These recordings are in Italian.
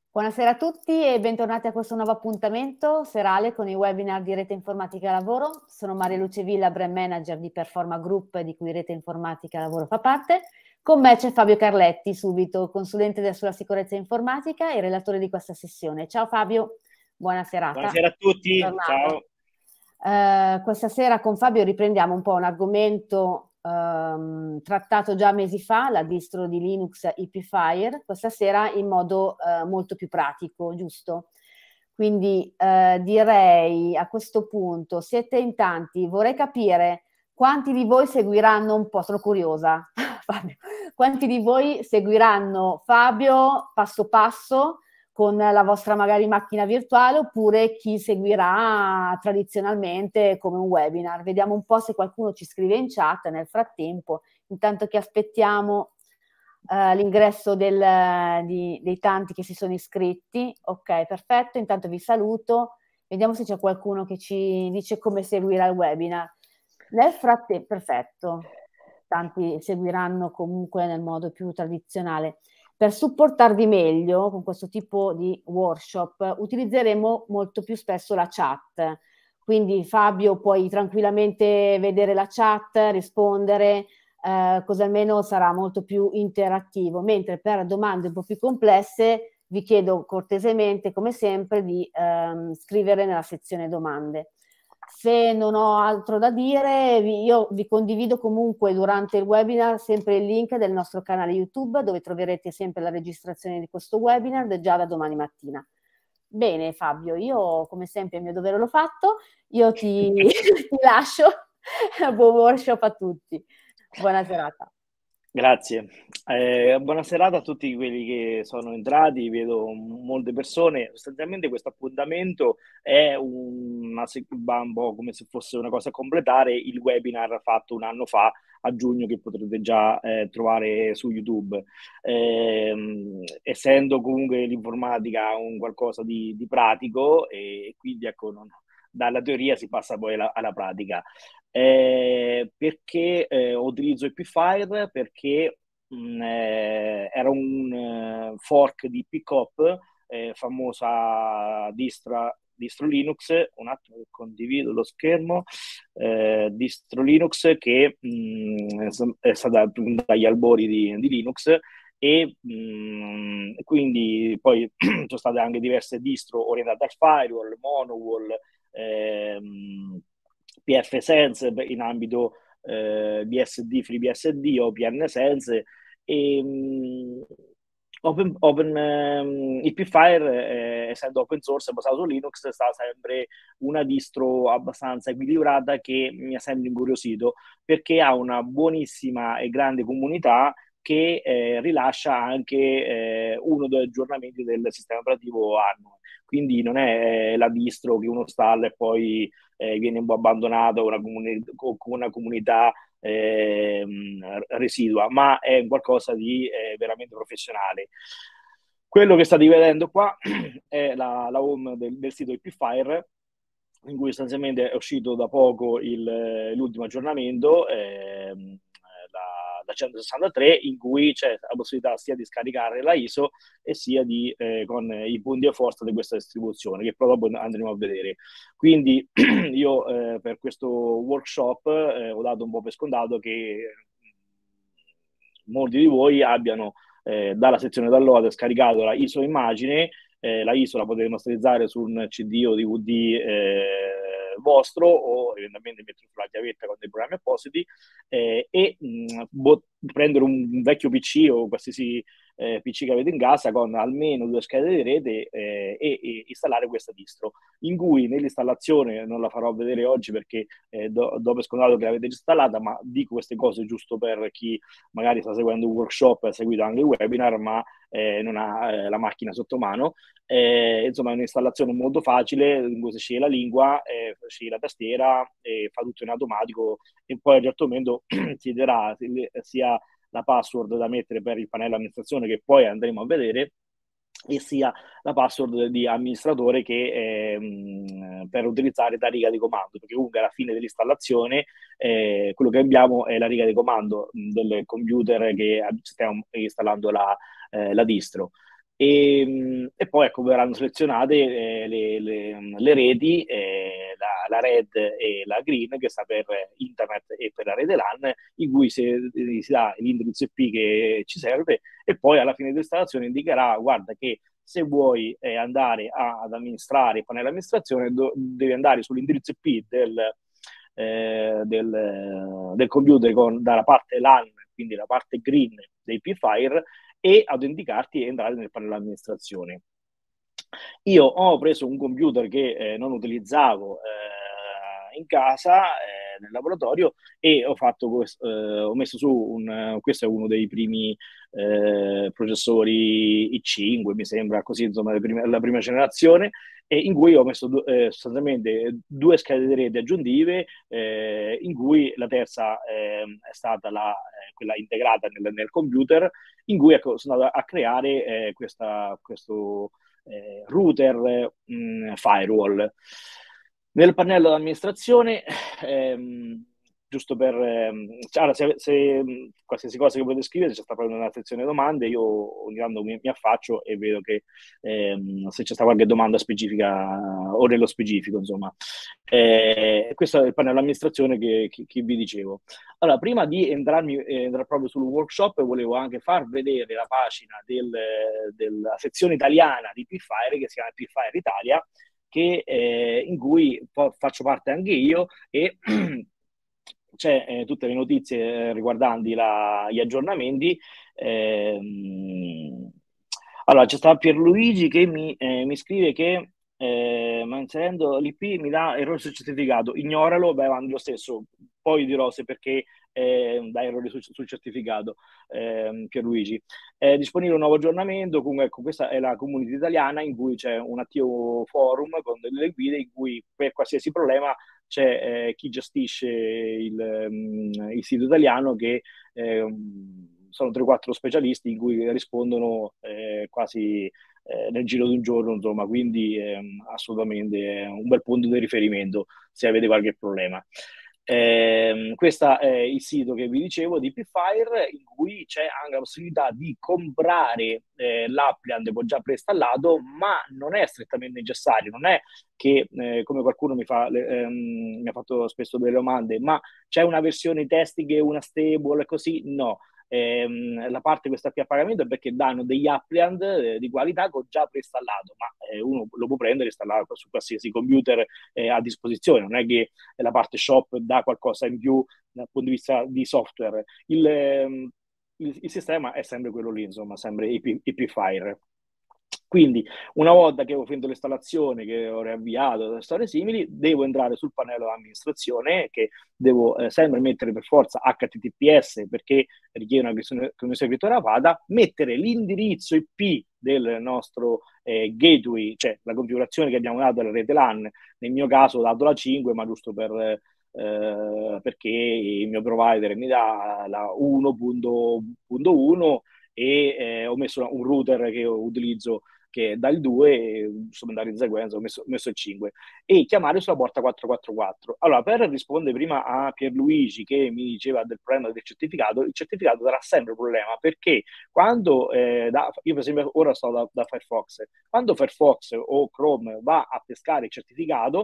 Buonasera a tutti e bentornati a questo nuovo appuntamento serale con i webinar di Rete Informatica Lavoro. Sono Maria Luce Villa, Brand Manager di Performa Group, di cui Rete Informatica Lavoro fa parte. Con me c'è Fabio Carletti, subito consulente sulla sicurezza informatica e relatore di questa sessione. Ciao Fabio, buona serata. Buonasera a tutti, Bentornato. ciao. Questa sera con Fabio riprendiamo un po' un argomento trattato già mesi fa, la distro di Linux Epifire, questa sera in modo molto più pratico, giusto? Quindi direi a questo punto, siete in tanti, vorrei capire quanti di voi seguiranno un po', sono curiosa, Fabio, quanti di voi seguiranno Fabio passo passo con la vostra magari macchina virtuale, oppure chi seguirà tradizionalmente come un webinar. Vediamo un po' se qualcuno ci scrive in chat nel frattempo, intanto che aspettiamo l'ingresso dei tanti che si sono iscritti. Ok, perfetto, intanto vi saluto. Vediamo se c'è qualcuno che ci dice come seguire il webinar. Nel frattempo, perfetto, tanti seguiranno comunque nel modo più tradizionale. Per supportarvi meglio con questo tipo di workshop utilizzeremo molto più spesso la chat. Quindi Fabio puoi tranquillamente vedere la chat, rispondere, così almeno sarà molto più interattivo. Mentre per domande un po' più complesse vi chiedo cortesemente, come sempre, di scrivere nella sezione domande. Se non ho altro da dire, io vi condivido comunque durante il webinar sempre il link del nostro canale YouTube, dove troverete sempre la registrazione di questo webinar già da domani mattina. Bene Fabio, io come sempre il mio dovere l'ho fatto, io ti lascio, buon workshop a tutti, buona serata. Grazie. Buona serata a tutti quelli che sono entrati, vedo molte persone. Sostanzialmente questo appuntamento è va un po' come se fosse una cosa a completare il webinar fatto un anno fa, a giugno, che potrete già trovare su YouTube. Essendo comunque l'informatica un qualcosa di pratico, e quindi ecco, dalla teoria si passa poi alla pratica. Perché utilizzo Epifire? Perché era un fork di Pickup, famosa distro Linux. Un attimo che condivido lo schermo. Distro Linux che è stata dagli albori di Linux, e quindi poi ci sono state anche diverse distro orientate al firewall, Monowall, PF-Sense in ambito BSD, FreeBSD o PN-Sense. E, Epifire, essendo open source e basato su Linux, è stata sempre una distro abbastanza equilibrata, che mi ha sempre incuriosito, perché ha una buonissima e grande comunità che rilascia anche 1 o 2 aggiornamenti del sistema operativo annuo. Quindi non è la distro che uno installa e poi viene un po' abbandonato con una comunità residua, ma è qualcosa di veramente professionale. Quello che state vedendo qua è la home del sito Epifire, in cui sostanzialmente è uscito da poco l'ultimo aggiornamento, la 163, in cui c'è la possibilità sia di scaricare la ISO e sia con i punti di forza di questa distribuzione, che poi dopo andremo a vedere. Quindi io per questo workshop ho dato un po' per scontato che molti di voi abbiano dalla sezione download scaricato la ISO immagine. La ISO la potete masterizzare su un CD o DVD vostro, o eventualmente mettere sulla chiavetta con dei programmi appositi, e prendere un vecchio PC o qualsiasi PC che avete in casa con almeno 2 schede di rete, e installare questa distro, in cui nell'installazione non la farò vedere oggi perché do per scontato che l'avete già installata, ma dico queste cose giusto per chi magari sta seguendo un workshop e ha seguito anche il webinar, ma non ha la macchina sotto mano. Insomma, è un'installazione molto facile, in cui si sceglie la lingua, sceglie la tastiera, fa tutto in automatico, e poi a un certo momento chiederà sia la password da mettere per il pannello amministrazione, che poi andremo a vedere, e sia la password di amministratore per utilizzare da riga di comando, perché comunque alla fine dell'installazione quello che abbiamo è la riga di comando del computer che stiamo installando la distro. e poi ecco, verranno selezionate le reti, la red e la green, che sta per internet e per la rete LAN, in cui si dà l'indirizzo IP che ci serve, e poi alla fine dell'installazione indicherà, guarda che se vuoi andare ad amministrare il pannello amministrazione, devi andare sull'indirizzo IP del computer dalla parte LAN, quindi la parte green dei P-Fire, e autenticarti e entrare nel pannello amministrazione. Io ho preso un computer che non utilizzavo in casa, nel laboratorio, e ho messo su questo è uno dei primi processori i5, mi sembra, così, insomma, la prima generazione, in cui ho messo sostanzialmente due schede di rete aggiuntive, in cui la terza è stata quella integrata nel computer, in cui ecco, sono andato a creare questo router firewall. Nel pannello d'amministrazione, giusto per allora, se qualsiasi cosa che potete scrivere, c'è sta proprio una sezione domande, io ogni tanto mi affaccio e vedo che se c'è sta qualche domanda specifica o nello specifico, insomma. Questo è il pannello d'amministrazione che vi dicevo. Allora, prima di entrare proprio sul workshop, volevo anche far vedere la pagina della sezione italiana di P-Fire, che si chiama P-Fire Italia, in cui faccio parte anche io, e c'è tutte le notizie riguardanti gli aggiornamenti. Allora, c'è stato Pierluigi che mi scrive che ma inserendo l'IP mi dà errore sul certificato. Ignoralo, vai avanti lo stesso. Poi dirò se perché dà errori sul certificato, Pierluigi. È disponibile un nuovo aggiornamento. Comunque, ecco, questa è la community italiana, in cui c'è un attivo forum con delle guide, in cui per qualsiasi problema c'è chi gestisce il sito italiano, che sono 3-4 specialisti in cui rispondono quasi nel giro di un giorno, insomma, quindi assolutamente è un bel punto di riferimento se avete qualche problema. Questo è il sito che vi dicevo di P-Fire, in cui c'è anche la possibilità di comprare l'appliance già preinstallato, ma non è strettamente necessario. Non è che, come qualcuno mi ha fatto spesso delle domande, ma c'è una versione testing e una stable, così? No. La parte questa qui a pagamento è perché danno degli appliance di qualità che ho già preinstallato, ma uno lo può prendere e installare su qualsiasi computer a disposizione. Non è che la parte shop dà qualcosa in più dal punto di vista di software. Il sistema è sempre quello lì, insomma, sempre IP-Fire. Quindi, una volta che ho finito l'installazione, che ho riavviato storie simili, devo entrare sul pannello d'amministrazione, che devo sempre mettere per forza HTTPS, perché richiede una connessione criptografata, mettere l'indirizzo IP del nostro gateway, cioè la configurazione che abbiamo dato alla rete LAN. Nel mio caso ho dato la 5, ma giusto perché il mio provider mi dà la 1.1, e ho messo un router che utilizzo che dal 2, sono andato in sequenza, ho messo il 5, e chiamare sulla porta 444. Allora, per rispondere prima a Pierluigi che mi diceva del problema del certificato, il certificato darà sempre problema, perché quando io per esempio ora sto da Firefox, quando Firefox o Chrome va a pescare il certificato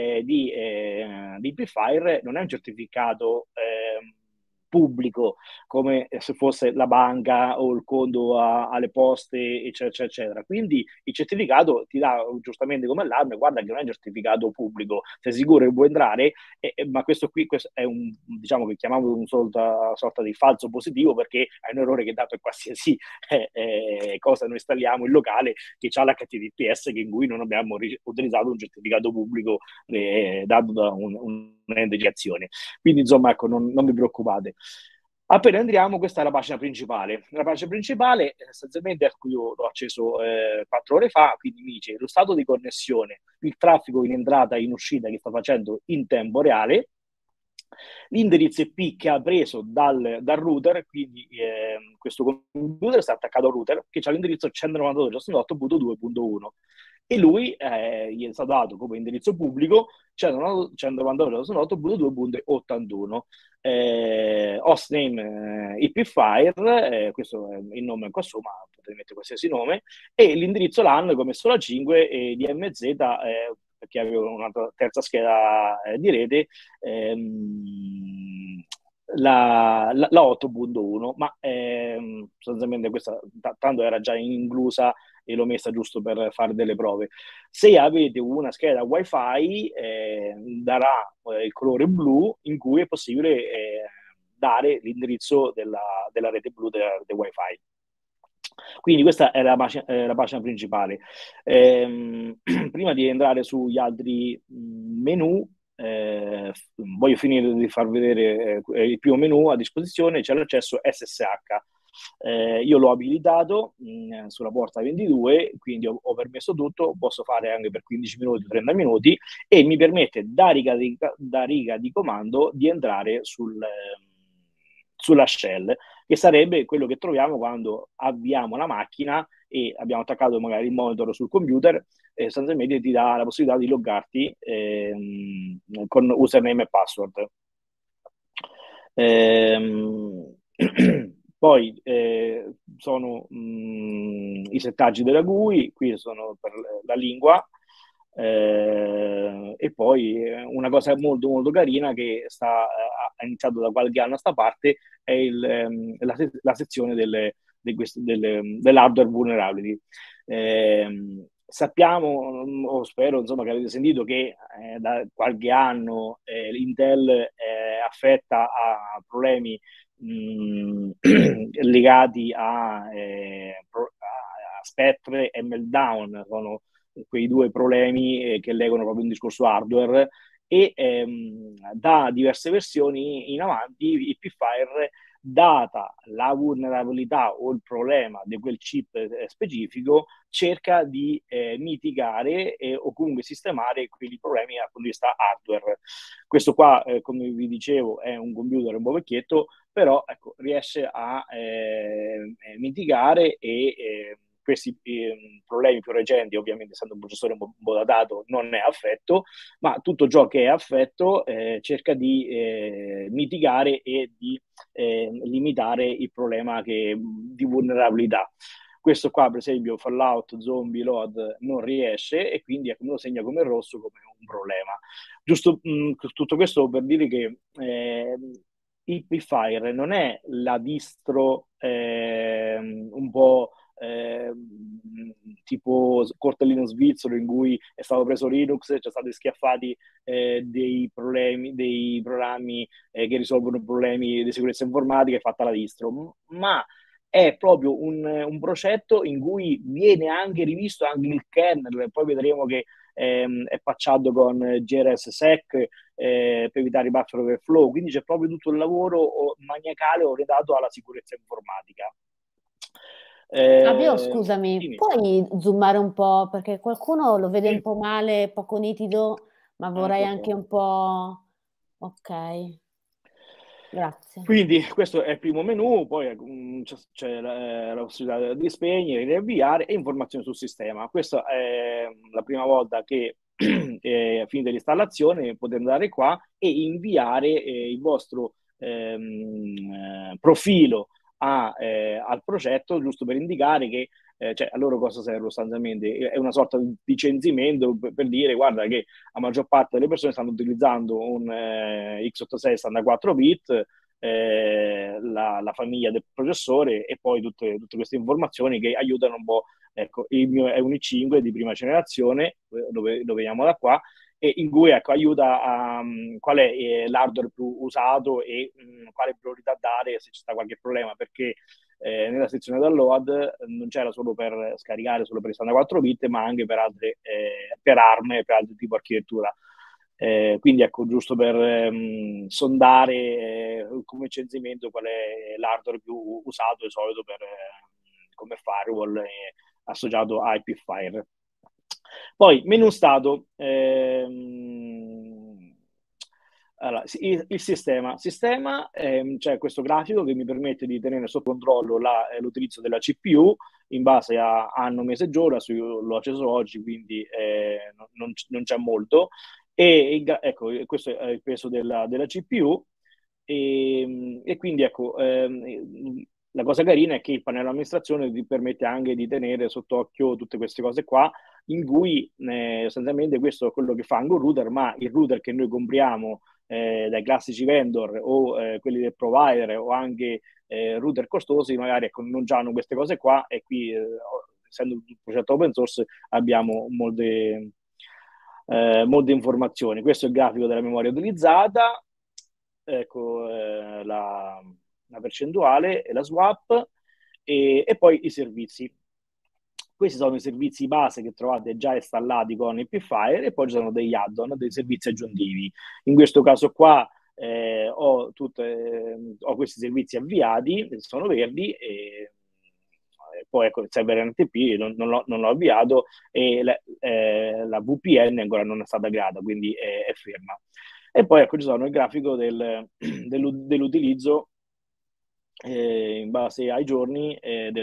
di P-Fire, non è un certificato pubblico, come se fosse la banca o il conto alle poste, eccetera, eccetera. Quindi il certificato ti dà giustamente come allarme: guarda che non è un certificato pubblico, sei sicuro che vuoi entrare? Ma questo è un, diciamo, che chiamiamo una sorta di falso positivo, perché è un errore che dà per qualsiasi cosa noi installiamo in locale che ha l'HTTPS, in cui non abbiamo utilizzato un certificato pubblico dato da un ente di azione. Quindi, insomma, ecco, non vi preoccupate. Appena entriamo, questa è la pagina principale. La pagina principale, sostanzialmente, io l'ho acceso 4 ore fa, quindi mi dice lo stato di connessione, il traffico in entrata e in uscita che sta facendo in tempo reale, l'indirizzo IP che ha preso dal router, quindi questo computer sta attaccato al router che ha l'indirizzo 192.168.2.1, e lui gli è stato dato come indirizzo pubblico 192.168.2.81. Hostname IP Fire, questo è il nome qua su, ma potete mettere qualsiasi nome, e l'indirizzo LAN come sola 5 e DMZ, perché avevo una terza scheda di rete, la 8.1, ma sostanzialmente questa tanto era già inclusa e l'ho messa giusto per fare delle prove. Se avete una scheda wifi darà il colore blu, in cui è possibile dare l'indirizzo della rete blu del wifi. Quindi questa è la pagina principale. Prima di entrare sugli altri menu, voglio finire di far vedere il primo menu a disposizione. C'è l'accesso SSH. Io l'ho abilitato sulla porta 22, quindi ho permesso tutto, posso fare anche per 15 minuti, 30 minuti, e mi permette da riga di comando di entrare sulla shell, che sarebbe quello che troviamo quando avviamo la macchina e abbiamo attaccato magari il monitor sul computer, sostanzialmente ti dà la possibilità di loggarti con username e password. Poi sono i settaggi della GUI, qui sono per la lingua, e poi una cosa molto molto carina che ha iniziato da qualche anno a sta parte è la sezione dell'hardware vulnerability. Sappiamo, o spero insomma, che avete sentito che da qualche anno l'Intel è affetta a problemi legati a Spectre e Meltdown. Sono quei due problemi che legano proprio un discorso hardware, e da diverse versioni in avanti Ipfire, data la vulnerabilità o il problema di quel chip specifico, cerca di mitigare o comunque sistemare quei problemi dal punto di vista hardware. Questo qua, come vi dicevo, è un computer un po' vecchietto, però ecco, riesce a mitigare e questi problemi più recenti, ovviamente essendo un processore un po' datato, non è affetto, ma tutto ciò che è affetto cerca di mitigare e di limitare il problema di vulnerabilità. Questo qua, per esempio, Fallout Zombie Load non riesce, e quindi me lo segna come rosso, come un problema. Giusto tutto questo per dire che Ipfire non è la distro un po' tipo cortellino svizzero, in cui è stato preso Linux e ci sono stati schiaffati dei programmi che risolvono problemi di sicurezza informatica, e fatta la distro, ma è proprio un progetto in cui viene anche rivisto anche il kernel. Poi vedremo che è patchato con GRSSEC per evitare i buffer overflow, quindi c'è proprio tutto il lavoro maniacale orientato alla sicurezza informatica. Fabio, scusami, Dimmi. puoi zoomare un po', perché qualcuno lo vede un po' male, poco nitido, ma vorrei Lo anche so. un po'... Ok, grazie. Quindi questo è il primo menu, poi c'è la possibilità di spegnere, di avviare, e informazioni sul sistema. Questa è la prima volta che è finita l'installazione, potete andare qua e inviare il vostro profilo al progetto, giusto per indicare che cioè, a loro cosa serve sostanzialmente. È una sorta di censimento per dire: guarda che la maggior parte delle persone stanno utilizzando un x86 standard 4 bit, la famiglia del processore, e poi tutte queste informazioni che aiutano un po'. Ecco, il mio è un i5 di prima generazione, lo vediamo da qua, e in cui ecco, aiuta a qual è l'hardware più usato e quale priorità dare se ci sta qualche problema, perché nella sezione download non c'era solo per scaricare solo per i standard 4 bit, ma anche per altre, per ARM e per altri tipo di architettura. Quindi ecco, giusto per sondare come censimento qual è l'hardware più usato di solito come firewall associato a Ipfire. Poi menu stato, allora, il sistema c'è questo grafico che mi permette di tenere sotto controllo l'utilizzo della CPU in base a anno, mese, giorno. L'ho acceso oggi, quindi non c'è molto, ecco, questo è il peso della CPU, e quindi ecco, la cosa carina è che il pannello amministrazione ti permette anche di tenere sott'occhio tutte queste cose qua, in cui sostanzialmente questo è quello che fa anche un router, ma il router che noi compriamo dai classici vendor o quelli del provider o anche router costosi, magari ecco, non hanno queste cose qua, e qui essendo un progetto open source abbiamo molte informazioni. Questo è il grafico della memoria utilizzata, ecco la percentuale e la swap, e poi i servizi. Questi sono i servizi base che trovate già installati con Epifire, e poi ci sono degli add-on, dei servizi aggiuntivi. In questo caso qua ho questi servizi avviati, che sono verdi, e poi ecco, il server NTP non l'ho avviato, e la VPN ancora non è stata creata, quindi è ferma. E poi ecco, ci sono il grafico dell'utilizzo in base ai giorni,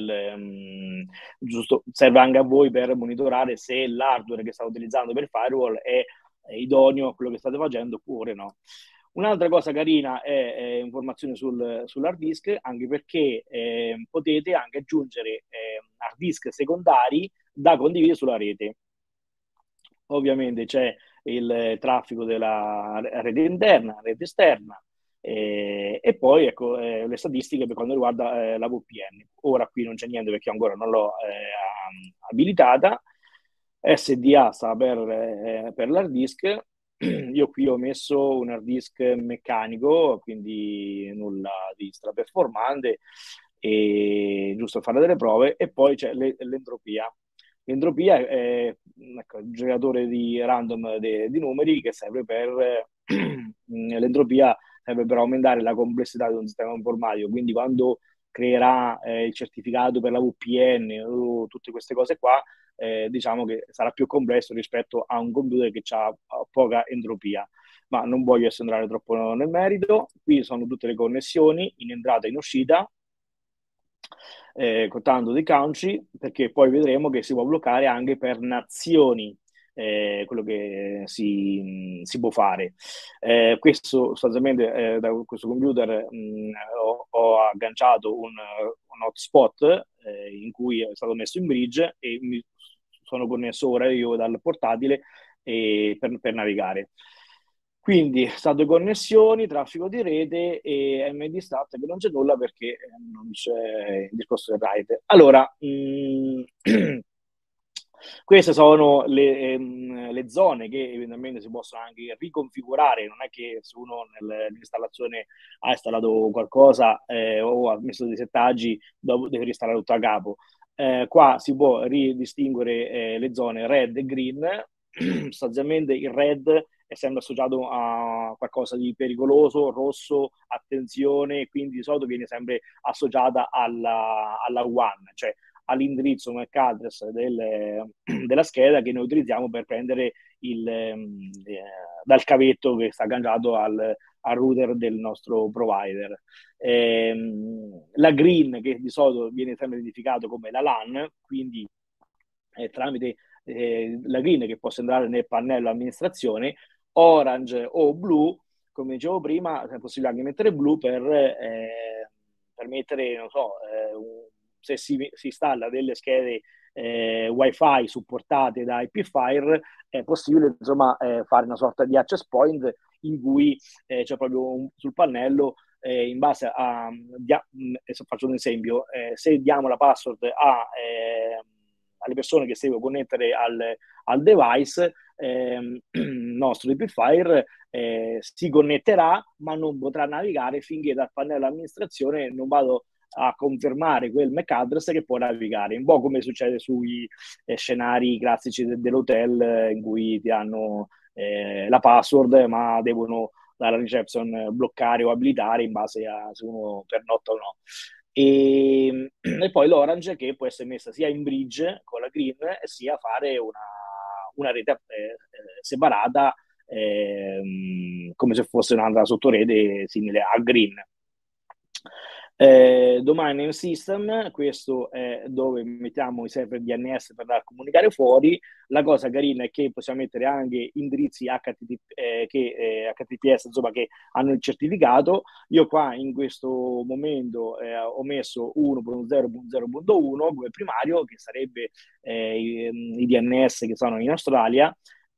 giusto, serve anche a voi per monitorare se l'hardware che state utilizzando per firewall è idoneo a quello che state facendo oppure no. Un'altra cosa carina è informazioni sull'hard disk, anche perché potete anche aggiungere hard disk secondari da condividere sulla rete. Ovviamente c'è il traffico della rete interna, rete esterna, e poi ecco le statistiche per quanto riguarda la VPN. Ora qui non c'è niente perché ancora non l'ho abilitata. SDA sta per l'hard disk. Io qui ho messo un hard disk meccanico, quindi nulla di straperformante, e giusto fare delle prove. E poi c'è l'entropia. L'entropia è ecco, il generatore di random di numeri che serve per l'entropia serve per aumentare la complessità di un sistema informatico. Quindi quando creerà il certificato per la VPN o tutte queste cose qua, diciamo che sarà più complesso rispetto a un computer che ha poca entropia. Ma non voglio entrare troppo nel merito. Qui sono tutte le connessioni in entrata e in uscita, contando dei country, perché poi vedremo che si può bloccare anche per nazioni quello che si può fare. Questo sostanzialmente da questo computer ho agganciato un hotspot in cui è stato messo in bridge, e mi sono connesso ora io dal portatile per navigare. Quindi stato connessioni, traffico di rete e MD Stat, che non c'è nulla perché non c'è il discorso del RAID. Allora, queste sono le zone che eventualmente si possono anche riconfigurare. Non è che se uno nell'installazione ha installato qualcosa o ha messo dei settaggi, dopo deve reinstallare tutto a capo. Qua si può ridistinguere le zone red e green. Sostanzialmente il red è sempre associato a qualcosa di pericoloso, rosso, attenzione, quindi di solito viene sempre associata alla one, cioè all'indirizzo MAC address della scheda che noi utilizziamo per prendere dal cavetto che sta agganciato al router del nostro provider. La green, che di solito viene sempre identificato come la LAN, quindi tramite la green che può entrare nel pannello amministrazione. Orange o blu, come dicevo prima, è possibile anche mettere blu per mettere, non so, se si installa delle schede wifi supportate da Epifire, è possibile insomma fare una sorta di access point in cui c'è proprio sul pannello, in base faccio un esempio, se diamo la password alle persone che si devono connettere al device, nostro Epifire si connetterà, ma non potrà navigare finché dal pannello amministrazione non vado a confermare quel MAC address che può navigare, un po' come succede sui scenari classici dell'hotel in cui ti hanno la password, ma devono dalla reception bloccare o abilitare in base a se uno pernotta o no. E poi l'orange, che può essere messa sia in bridge con la green, sia fare una rete separata, come se fosse un'altra sottorete simile a green. Domain name system, questo è dove mettiamo i server DNS per andare a comunicare fuori. La cosa carina è che possiamo mettere anche indirizzi HTTPS, insomma, che hanno il certificato. Io qua in questo momento ho messo 1.0.0.1 come primario, che sarebbe i DNS che sono in Australia,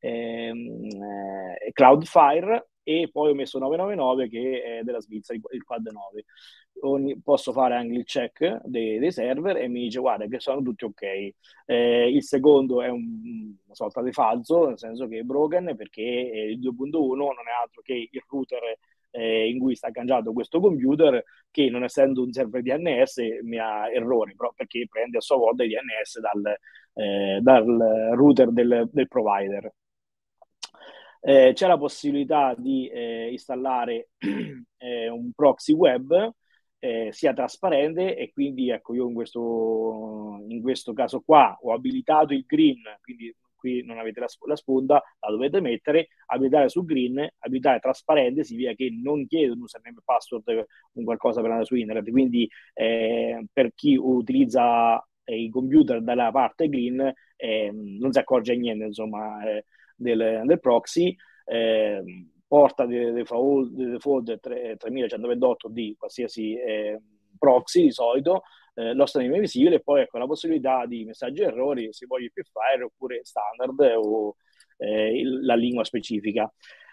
Cloudflare, e poi ho messo 999 che è della Svizzera, il Quad 9. Posso fare anche il check dei server e mi dice guarda che sono tutti ok. Il secondo è una sorta di falso, nel senso che è broken, perché il 2.1 non è altro che il router in cui sta cangiando questo computer, che non essendo un server DNS mi ha errori, però perché prende a sua volta i DNS dal router del provider. C'è la possibilità di installare un proxy web sia trasparente, e quindi ecco, io in questo caso qua ho abilitato il green, quindi qui non avete la sponda, la dovete mettere, abilitare su green, abilitare trasparente significa che non chiede un username e password, un qualcosa per andare su internet, quindi per chi utilizza i computer dalla parte green non si accorge niente, insomma, del proxy. Porta di default 3128 di qualsiasi proxy di solito, lo straniero visibile, e poi ecco la possibilità di messaggi e errori, se voglio più fire oppure standard o la lingua specifica.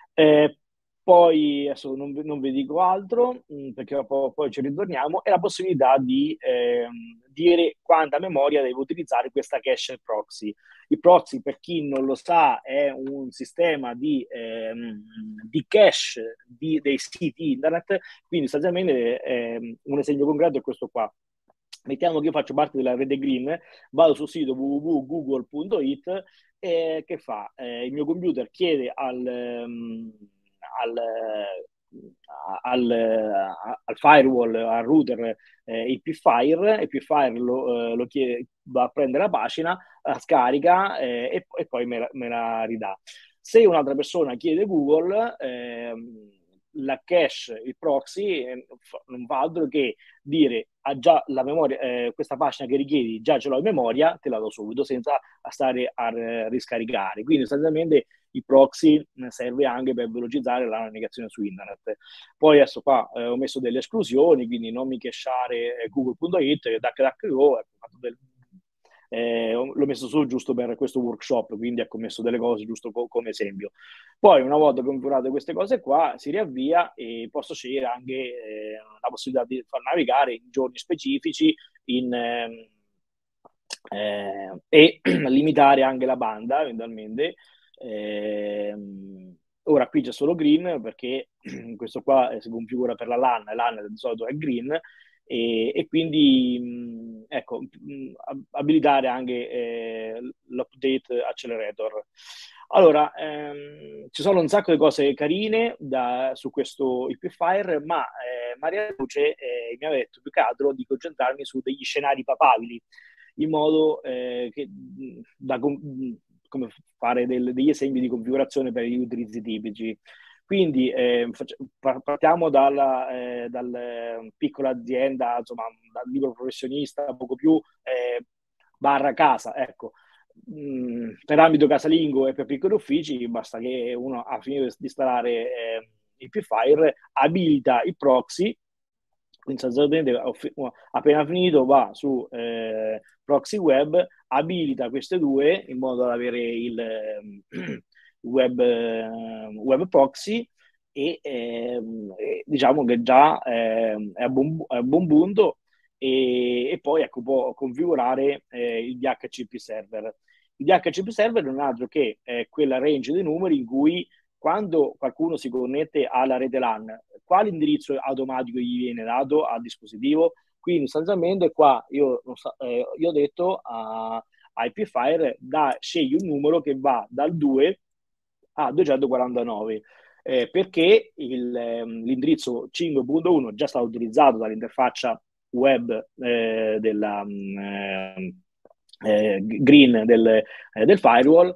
Poi adesso non vi dico altro, perché poi ci ritorniamo, e la possibilità di dire quanta memoria deve utilizzare questa cache proxy. Il proxy, per chi non lo sa, è un sistema di cache dei siti internet, quindi sostanzialmente un esempio concreto è questo qua. Mettiamo che io faccio parte della rete green, vado sul sito www.google.it, e che fa? Il mio computer chiede al firewall, al router, IP-Fire lo chiede, va a prendere la pagina, la scarica e poi me la ridà. Se un'altra persona chiede Google, la cache, il proxy, non fa altro che dire ha già la memoria, questa pagina che richiedi già ce l'ho in memoria, te la do subito senza stare a riscaricare. Quindi sostanzialmente il proxy serve anche per velocizzare la navigazione su internet. Poi adesso qua ho messo delle esclusioni, quindi non mi cachare google.it, DuckDuckGo, l'ho messo su giusto per questo workshop, quindi ecco, ho messo delle cose giusto come esempio. Poi una volta configurate queste cose qua si riavvia, e posso scegliere anche la possibilità di far navigare in giorni specifici e limitare anche la banda eventualmente. Ora qui c'è solo green perché questo qua si configura per la LAN di solito è green, e quindi ecco, abilitare anche l'update accelerator. Allora, ci sono un sacco di cose carine su questo IP-Fire, ma Maria Luce mi ha detto più che altro di concentrarmi su degli scenari papabili, in modo che come fare degli esempi di configurazione per gli utilizzi tipici. Quindi partiamo dalla piccola azienda, insomma, dal libero professionista, poco più barra casa, ecco. Per ambito casalingo e per piccoli uffici basta che uno ha finito di installare il IP-Fire, abilita il proxy, quindi sostanzialmente appena finito va su proxy web, abilita queste due in modo da avere il web proxy, e diciamo che già è a buon punto, e poi ecco, può configurare il DHCP server. Il DHCP server non è altro che quella range di numeri in cui, quando qualcuno si connette alla rete LAN, quale indirizzo automatico gli viene dato al dispositivo. Quindi sostanzialmente qua io ho detto a IP-Fire scegli un numero che va dal 2 a 249, perché l'indirizzo 5.1 già stato utilizzato dall'interfaccia web green del firewall,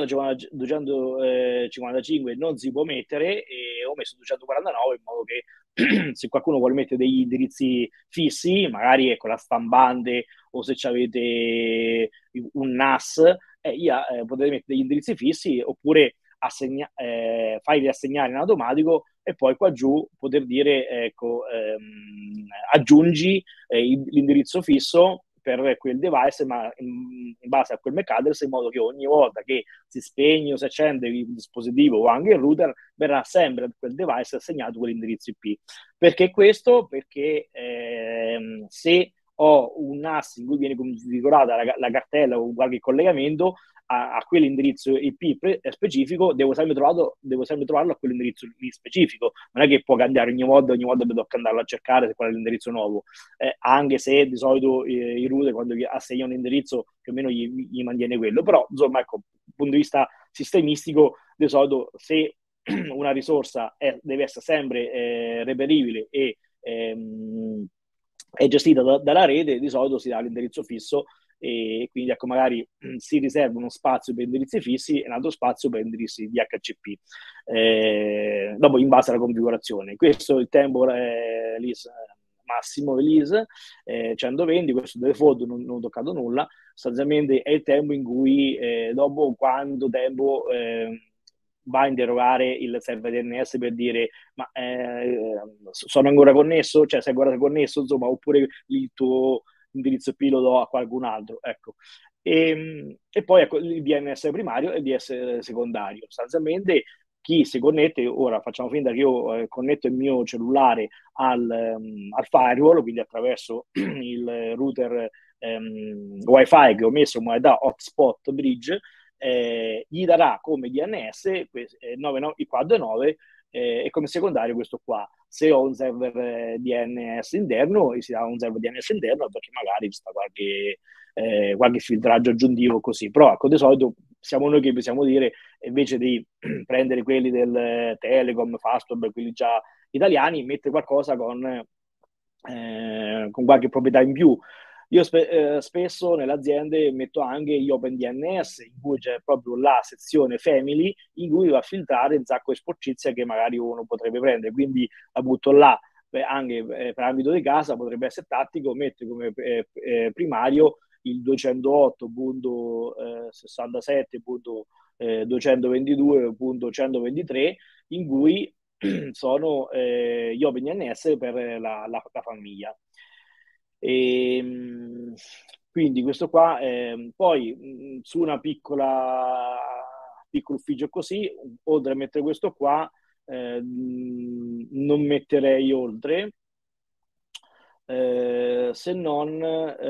255 non si può mettere, e ho messo 249 in modo che se qualcuno vuole mettere degli indirizzi fissi, magari con la stambante, o se avete un NAS, potete mettere degli indirizzi fissi, oppure farli assegnare in automatico, e poi qua giù poter dire, ecco, aggiungi l'indirizzo fisso per quel device, ma in base a quel MAC address, in modo che ogni volta che si spegne o si accende il dispositivo o anche il router, verrà sempre a quel device assegnato quell'indirizzo IP. Perché questo? Perché se ho un NAS in cui viene configurata la cartella o qualche collegamento a quell'indirizzo IP specifico, devo sempre trovarlo a quell'indirizzo lì specifico. Non è che può cambiare ogni volta devo andarlo a cercare qual è l'indirizzo nuovo, anche se di solito i router, quando assegna un indirizzo, più o meno gli mantiene quello. Però insomma, ecco, dal punto di vista sistemistico, di solito se una risorsa deve essere sempre reperibile e è gestita dalla rete, di solito si dà l'indirizzo fisso, e quindi ecco, magari si riserva uno spazio per indirizzi fissi e un altro spazio per indirizzi DHCP, dopo in base alla configurazione. Questo è il tempo massimo release, 120, questo default non ho toccato nulla, sostanzialmente è il tempo in cui, dopo quanto tempo va a interrogare il server DNS per dire ma sono ancora connesso, cioè sei ancora connesso, insomma, oppure il tuo indirizzo IP lo do a qualcun altro, ecco. E poi ecco il DNS primario e il DNS secondario. Sostanzialmente chi si connette, ora facciamo finta che io connetto il mio cellulare al firewall, quindi attraverso il router Wi-Fi che ho messo in modalità hotspot bridge, gli darà come DNS il quadro 9, e come secondario questo qua. Se ho un server DNS interno, si dà un server DNS interno, perché magari ci sta qualche filtraggio aggiuntivo così. Però ecco, di solito siamo noi che possiamo dire, invece di prendere quelli del Telecom, Fastweb, quelli già italiani, mettere qualcosa con qualche proprietà in più. Io spesso nelle aziende metto anche gli OpenDNS, in cui c'è proprio la sezione Family, in cui va a filtrare un sacco di sporcizia che magari uno potrebbe prendere, quindi la butto là. Anche per ambito di casa potrebbe essere tattico, metto come primario il 208.67.222.123, in cui sono gli OpenDNS per la famiglia. Quindi questo qua, poi su una piccolo ufficio così, oltre a mettere questo qua, non metterei oltre, se non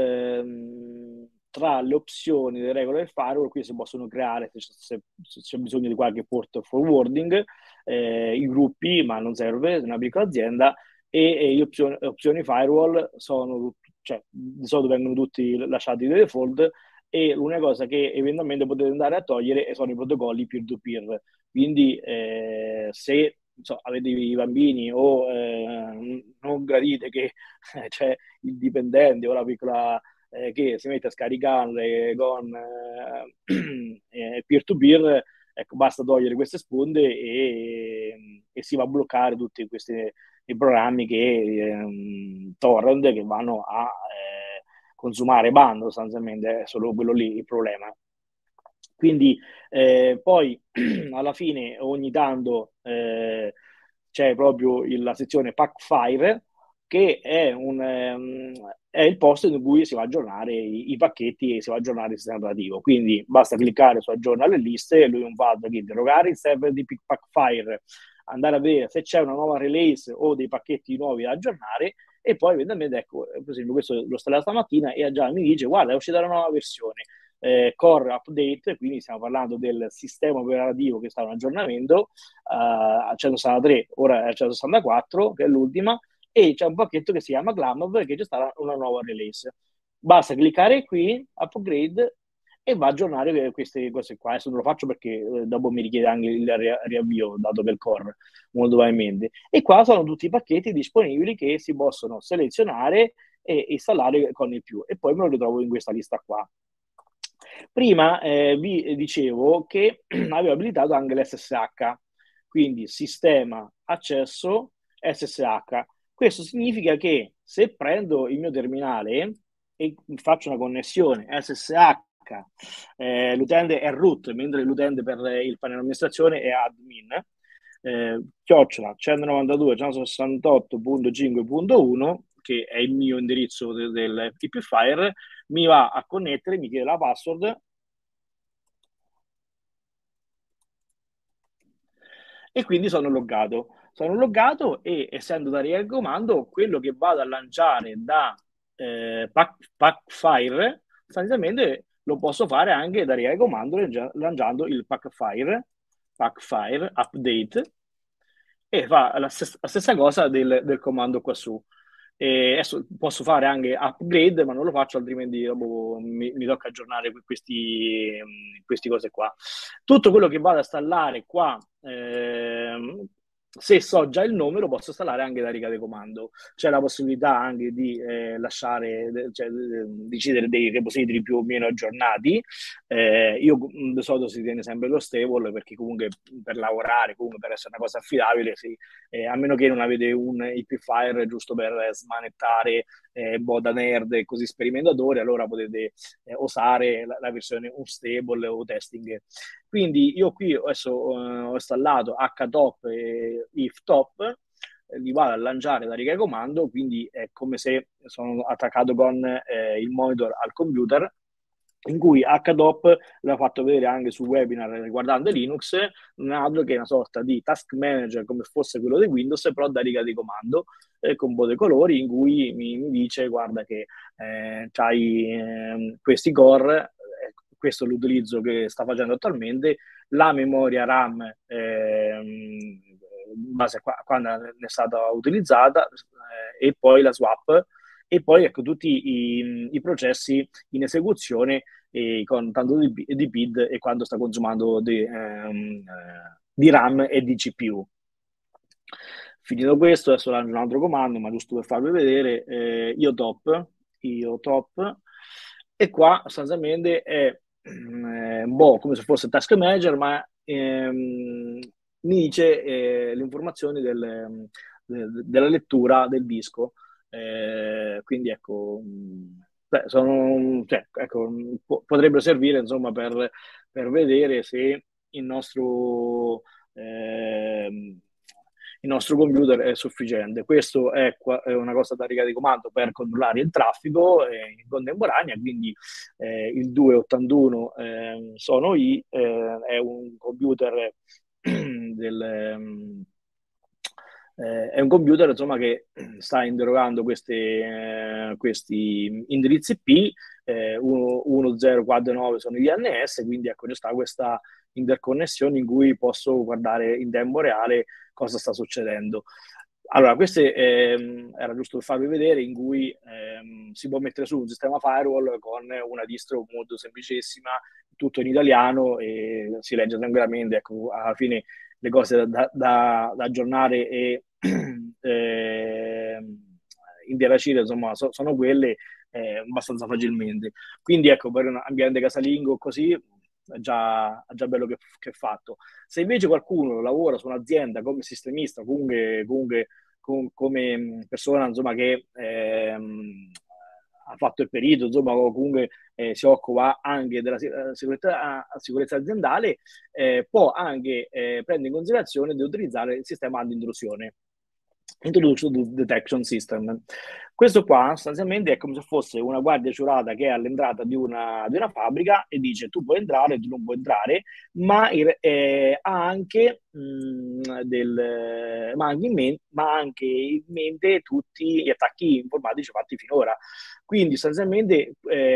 tra le opzioni delle regole del firewall, qui si possono creare, se c'è bisogno di qualche port forwarding, i gruppi, ma non serve, è una piccola azienda, e le opzioni firewall sono, cioè, di solito vengono tutti lasciati di default, e l'unica cosa che eventualmente potete andare a togliere sono i protocolli peer-to-peer. Quindi se avete i bambini o non gradite che c'è il dipendente o la piccola che si mette a scaricare con peer-to-peer, ecco, basta togliere queste sponde e si va a bloccare tutti questi i programmi torrent, che vanno a consumare bando, sostanzialmente è solo quello lì il problema. Quindi poi alla fine ogni tanto c'è proprio la sezione Packfire, che è il posto in cui si va a aggiornare i pacchetti e si va a aggiornare il sistema operativo. Quindi basta cliccare su aggiorna le liste, e lui non va ad interrogare il server di Packfire, andare a vedere se c'è una nuova release o dei pacchetti nuovi da aggiornare, e poi eventualmente, ecco, per esempio questo l'ho installato stamattina e già mi dice guarda, è uscita la nuova versione, core update, quindi stiamo parlando del sistema operativo che sta in aggiornamento a 163, ora è a 164, che è l'ultima, e c'è un pacchetto che si chiama Glamov, che c'è stata una nuova release. Basta cliccare qui, upgrade, e va a aggiornare queste cose qua. Adesso non lo faccio perché dopo mi richiede anche il riavvio, dato per core, molto probabilmente. E qua sono tutti i pacchetti disponibili che si possono selezionare e installare con il più. E poi me lo ritrovo in questa lista qua. Prima vi dicevo che avevo abilitato anche l'SSH, quindi sistema accesso SSH. Questo significa che se prendo il mio terminale e faccio una connessione SSH, l'utente è root, mentre l'utente per il panel amministrazione è admin, chiocciola 192.168.5.1, che è il mio indirizzo del Tipify, mi va a connettere, mi chiede la password e quindi sono loggato. Sono loggato e essendo da riga di comando, quello che vado a lanciare da Packfire, sostanzialmente lo posso fare anche da riga di comando lanciando il Packfire update e fa la stessa cosa del comando qua su. E adesso posso fare anche upgrade, ma non lo faccio, altrimenti dopo mi tocca aggiornare queste cose qua. Tutto quello che vado a installare qua, se so già il nome, lo posso installare anche da riga di comando. C'è la possibilità anche di lasciare, cioè, decidere dei repository più o meno aggiornati. Io di solito si tiene sempre lo stable, perché comunque per lavorare, comunque per essere una cosa affidabile, a meno che non avete un Hipfire giusto per smanettare da nerd e così sperimentatori, allora potete usare la versione unstable o testing. Quindi io qui adesso ho installato htop e iftop, li vado a lanciare da riga di comando, quindi è come se sono attaccato con il monitor al computer, in cui HDOP l'ha fatto vedere anche su webinar riguardante Linux, non è altro che una sorta di task manager come fosse quello di Windows, però da riga di comando, con un po' dei colori, in cui mi dice guarda che c'hai questi core, questo è l'utilizzo che sta facendo attualmente, la memoria RAM in base a quando è stata utilizzata, e poi la swap, e poi ecco tutti i processi in esecuzione con tanto di bit e quando sta consumando di RAM e di CPU. Finito questo, adesso lancio un altro comando, ma giusto per farvi vedere, iotop, e qua sostanzialmente è un po' come se fosse task manager, ma mi dice le informazioni della lettura del disco. Quindi ecco, ecco, potrebbero servire insomma per vedere se il nostro il nostro computer è sufficiente. Questo è una cosa da riga di comando per controllare il traffico in contemporanea, quindi il 281 sono è un computer è un computer insomma che sta interrogando questi indirizzi IP, 1049 sono gli NS, quindi ecco, c'è sta questa interconnessione in cui posso guardare in tempo reale cosa sta succedendo. Allora, questo era giusto per farvi vedere, in cui si può mettere su un sistema firewall con una distro molto semplicissima, tutto in italiano, e si legge tranquillamente. Ecco, alla fine le cose da aggiornare e interagire, insomma, sono quelle abbastanza facilmente. Quindi ecco, per un ambiente casalingo così è già bello che è fatto. Se invece qualcuno lavora su un'azienda come sistemista, comunque come persona insomma che ha fatto il perito, insomma, o comunque si occupa anche della sicurezza aziendale, può anche prendere in considerazione di utilizzare il sistema anti-intrusione, Introduction Detection System. Questo qua sostanzialmente è come se fosse una guardia giurata che è all'entrata di una fabbrica e dice tu puoi entrare, tu non puoi entrare, ma ha anche, ma anche in mente tutti gli attacchi informatici fatti finora. Quindi sostanzialmente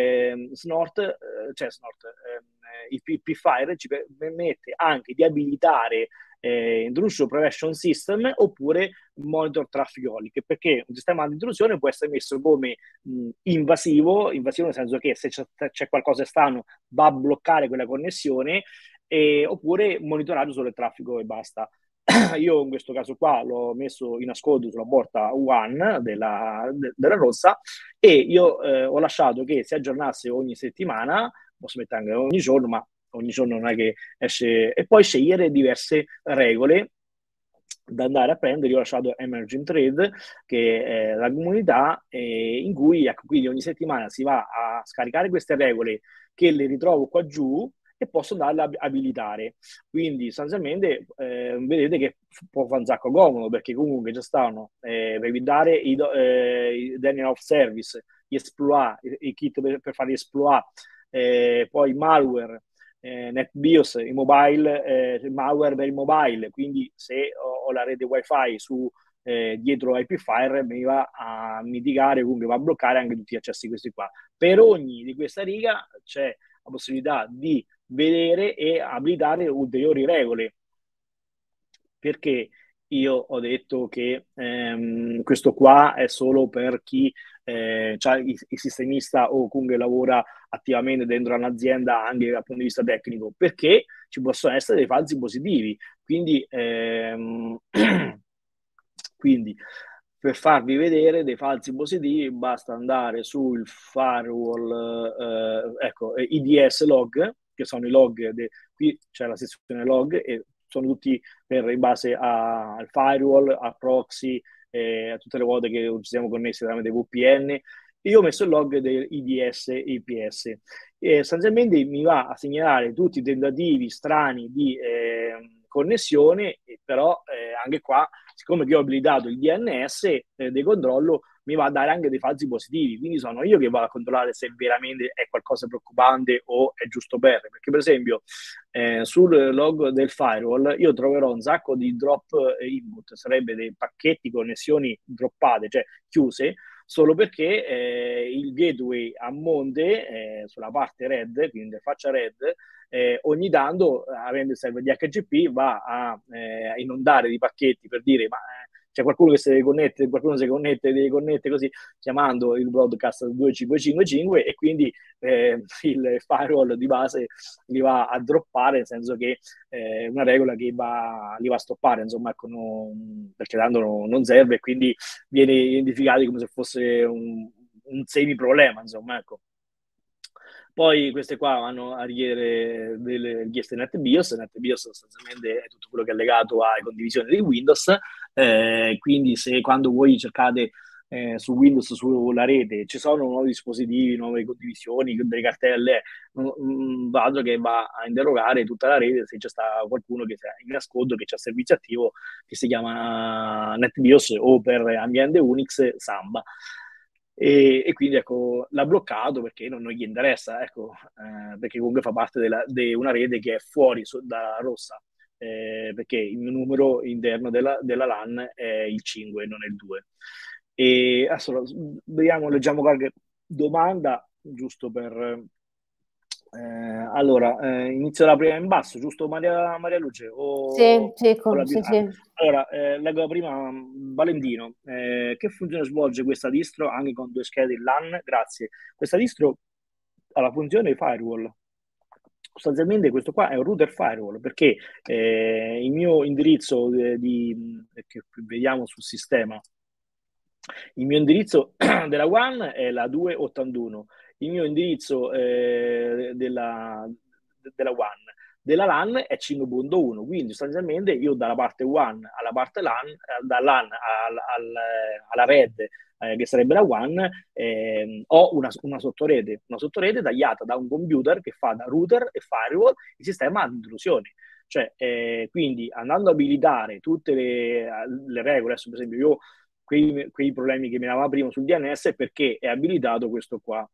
il P-Fire ci permette anche di abilitare Intrusion Prevention System oppure Monitor Traffic Holic, perché un sistema di intrusione può essere messo come invasivo nel senso che se c'è qualcosa esterno va a bloccare quella connessione, oppure monitoraggio solo il traffico e basta. Io in questo caso qua l'ho messo in ascolto sulla porta one della rossa, e io ho lasciato che si aggiornasse ogni settimana posso mettere anche ogni giorno, ma ogni giorno non è che esce, e poi scegliere diverse regole da andare a prendere. Io ho lasciato Emerging Trade, che è la comunità in cui, ecco, quindi ogni settimana si va a scaricare queste regole che le ritrovo qua giù e posso andarle a abilitare. Quindi sostanzialmente vedete che può fare un sacco comodo, perché comunque già stanno per evitare i Daniel of Service, gli exploit, i kit per fare gli exploit, poi malware, NetBIOS, i mobile, malware per il mobile. Quindi se ho la rete wifi su dietro IPFire, mi va a mitigare, comunque va a bloccare anche tutti gli accessi questi qua. Per ogni di questa riga c'è la possibilità di vedere e abilitare ulteriori regole, perché io ho detto che questo qua è solo per chi c'ha il sistemista o comunque lavora attivamente dentro un'azienda anche dal punto di vista tecnico, perché ci possono essere dei falsi positivi. Quindi, quindi per farvi vedere dei falsi positivi basta andare sul firewall, ecco, IDS log, che sono i log, qui c'è la sezione log e sono tutti in base al firewall, al proxy, a tutte le volte che ci siamo connessi tramite VPN. Io ho messo il log del IDS IPS e sostanzialmente mi va a segnalare tutti i tentativi strani di connessione, però anche qua, siccome io ho abilitato il DNS del controllo, mi va a dare anche dei falsi positivi, quindi sono io che vado a controllare se veramente è qualcosa preoccupante o è giusto perché per esempio sul log del firewall io troverò un sacco di drop input, sarebbe dei pacchetti, connessioni droppate, cioè chiuse, solo perché il gateway a monte sulla parte red, quindi interfaccia red, ogni tanto, avendo il server di DHCP, va a inondare di pacchetti per dire ma c'è qualcuno che si deve connettere, qualcuno si connette, deve connettere così, chiamando il broadcast 2555 e quindi il firewall di base li va a droppare, nel senso che è una regola che li va a stoppare, insomma, ecco, perché tanto non serve e quindi viene identificato come se fosse un semi-problema, insomma, ecco. Poi queste qua vanno a richiedere delle richieste NetBIOS. NetBIOS sostanzialmente è tutto quello che è legato alle condivisioni di Windows, quindi se quando voi cercate su Windows, sulla rete, ci sono nuovi dispositivi, nuove condivisioni, delle cartelle, vado che va a interrogare tutta la rete se c'è sta qualcuno che sia in ascolto, che c'è servizio attivo che si chiama NetBIOS o per ambiente Unix Samba. E quindi ecco, l'ha bloccato perché non gli interessa, ecco, perché comunque fa parte di una rete che è fuori dalla rossa, perché il mio numero interno della LAN è il 5, non è il 2. E adesso vediamo, leggiamo qualche domanda, giusto per... allora, inizio la prima in basso, giusto Maria Luce? Sì, sì, sì. Allora, leggo la prima, Valentino. Che funzione svolge questa distro anche con due schede LAN? Grazie. Questa distro ha la funzione firewall. Sostanzialmente questo qua è un router firewall, perché il mio indirizzo che vediamo sul sistema, il mio indirizzo della WAN è la 281, il mio indirizzo della WAN della LAN è 5.1, quindi sostanzialmente io dalla parte WAN alla parte LAN, da LAN alla red, che sarebbe la WAN, ho una sottorete tagliata da un computer che fa da router e firewall il sistema ad intrusioni. Cioè, quindi andando a abilitare tutte le regole, adesso per esempio io quei problemi che mi dava prima sul DNS, perché è abilitato questo qua,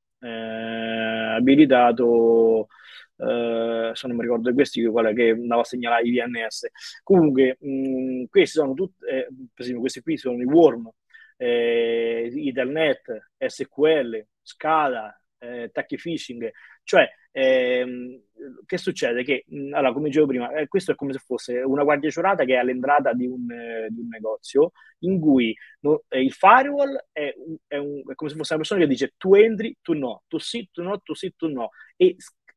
abilitato se non mi ricordo questi qual è che andava a segnalare i DNS. Comunque questi sono tutti, per esempio questi qui sono i worm, Ethernet, SQL, SCADA, attacchi phishing, cioè che succede? Che allora, come dicevo prima, questo è come se fosse una guardia giurata che è all'entrata di un negozio, in cui il firewall è come se fosse una persona che dice tu entri, tu no, tu sì, tu no, tu sì, tu no, e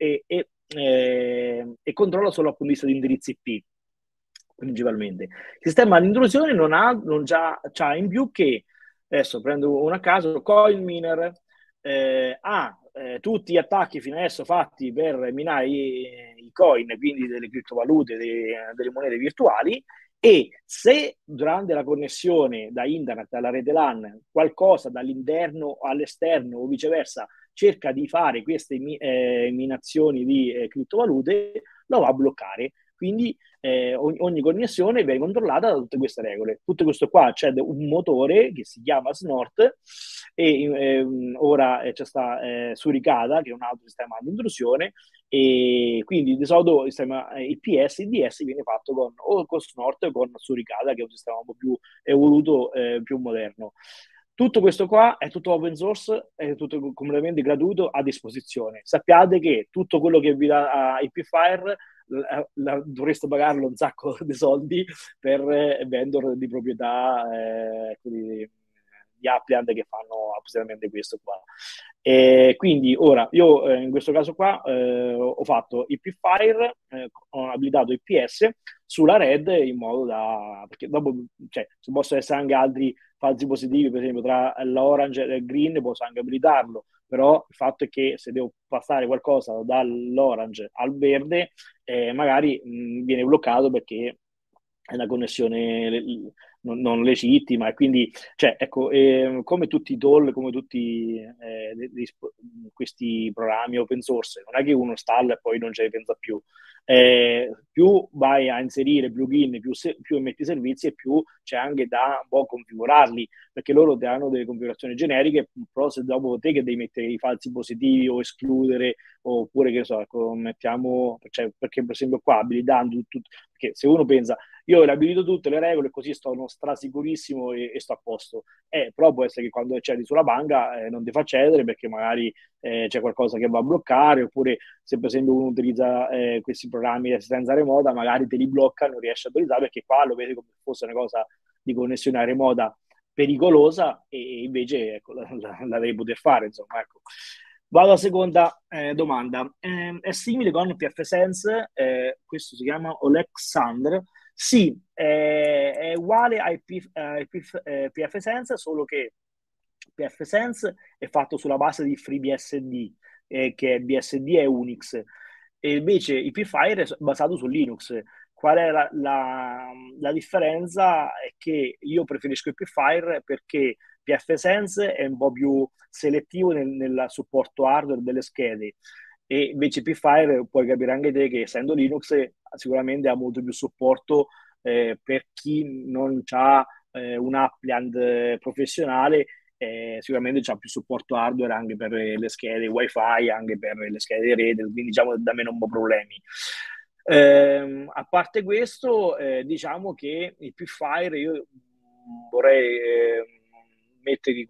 controlla solo dal punto di vista di indirizzi IP principalmente. Il sistema di intrusione non c'ha in più che, adesso prendo uno a caso, CoinMiner, ha tutti gli attacchi fino adesso fatti per minare i coin, quindi delle criptovalute, delle monete virtuali, e se durante la connessione da internet alla rete LAN qualcosa dall'interno all'esterno o viceversa cerca di fare queste minazioni di criptovalute, lo va a bloccare. Quindi ogni connessione viene controllata da tutte queste regole. Tutto questo qua c'è un motore che si chiama Snort e ora c'è sta Suricata, che è un altro sistema di intrusione, e quindi di solito il sistema IPS, IDS viene fatto con Snort o con Suricata, che è un sistema un po' più evoluto, più moderno. Tutto questo qua è tutto open source, è tutto completamente gratuito a disposizione. Sappiate che tutto quello che vi dà IPFire dovreste pagarlo un sacco di soldi per vendor di proprietà di Upland che fanno appositamente questo qua. E quindi ora io in questo caso qua ho fatto IPFire, ho abilitato IPS sulla red in modo da, perché dopo cioè, ci possono essere anche altri falsi positivi, per esempio tra l'orange e il green posso anche abilitarlo, però il fatto è che se devo passare qualcosa dall'orange al verde magari viene bloccato perché è una connessione non legittima, e quindi cioè, ecco, come tutti i tool, come tutti questi programmi open source, non è che uno installa e poi non ce ne pensa più. Più vai a inserire plugin, più emetti servizi e più c'è anche da un po' configurarli, perché loro ti hanno delle configurazioni generiche, però se dopo te che devi mettere i falsi positivi o escludere, oppure che so, ecco, mettiamo, cioè, perché per esempio qua abilitando tutto, perché se uno pensa io le abilito tutte le regole così sto strasicurissimo e sto a posto, però può essere che quando accedi sulla banca non ti fa accedere perché magari c'è qualcosa che va a bloccare, oppure se per esempio uno utilizza questi programmi di assistenza remota magari te li blocca, non riesce a utilizzare perché qua lo vedi come se fosse una cosa di connessione remota pericolosa, e invece ecco, la devi poter fare, insomma, ecco. Vado alla seconda domanda. È simile con PFSense, questo si chiama Alexander. Sì, è uguale a PFSense, solo che PFSense è fatto sulla base di FreeBSD, che BSD è Unix, e invece IPFire è basato su Linux. Qual è la differenza? È che io preferisco IPFire perché PFSense è un po' più selettivo nel supporto hardware delle schede, e invece IPFire puoi capire anche te che essendo Linux sicuramente ha molto più supporto per chi non ha un Upland professionale, sicuramente c'ha più supporto hardware anche per le schede wifi, anche per le schede di rete, quindi diciamo da me non ho problemi. A parte questo, diciamo che il PFire io vorrei mettergli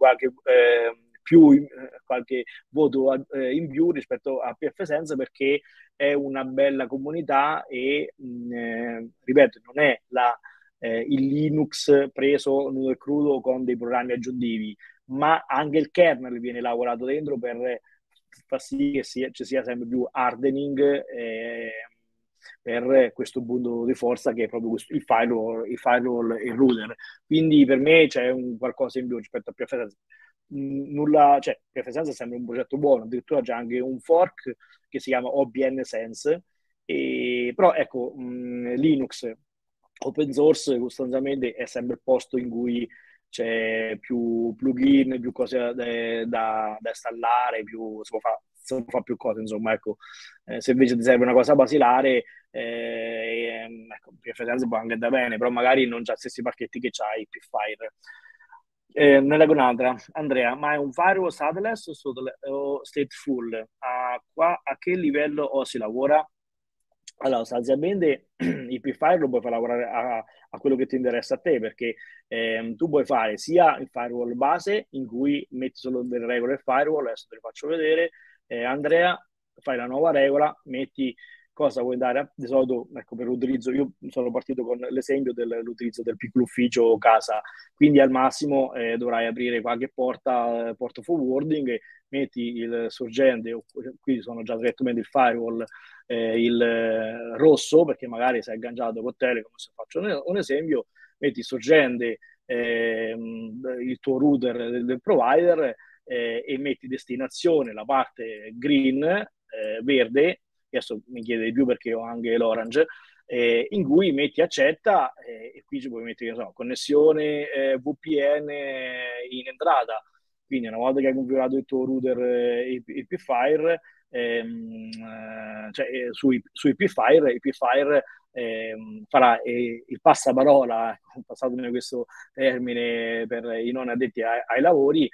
qualche voto in più rispetto a PFSense, perché è una bella comunità e ripeto, non è il Linux preso nudo e crudo con dei programmi aggiuntivi, ma anche il kernel viene lavorato dentro per far sì che ci sia sempre più hardening per questo punto di forza che è proprio il firewall e il router. Quindi per me c'è qualcosa in più rispetto a PFSense. Nulla, cioè PFSense è sempre un progetto buono, addirittura c'è anche un fork che si chiama OBN Sense, però ecco, Linux open source sostanzialmente è sempre il posto in cui c'è più plugin, più cose da installare, si può fare più cose, insomma, ecco. Se invece ti serve una cosa basilare, ecco, PFSense può anche andare bene, però magari non c'ha gli stessi pacchetti che c'ha il PFire. Ne leggo un'altra, Andrea, ma è un firewall stateless o stateful? A che livello si lavora? Allora, sostanzialmente il P-Fire lo puoi far lavorare a quello che ti interessa a te, perché tu puoi fare sia il firewall base, in cui metti solo delle regole firewall, adesso te le faccio vedere. Andrea, fai la nuova regola, metti cosa vuoi dare, di solito, ecco, per l'utilizzo, io sono partito con l'esempio dell'utilizzo del piccolo ufficio o casa, quindi al massimo dovrai aprire qualche porta forwarding, metti il sorgente, qui sono già direttamente il firewall, il rosso, perché magari sei agganciato con Telecom, se faccio un esempio, metti sorgente il tuo router del provider, e metti destinazione la parte green, verde, adesso mi chiede di più perché ho anche l'orange, in cui metti accetta e qui ci puoi mettere, non so, connessione VPN in entrata. Quindi una volta che hai configurato il tuo router IP-Fire, cioè, su IP-Fire farà il passaparola, passatemi questo termine per i non addetti ai lavori,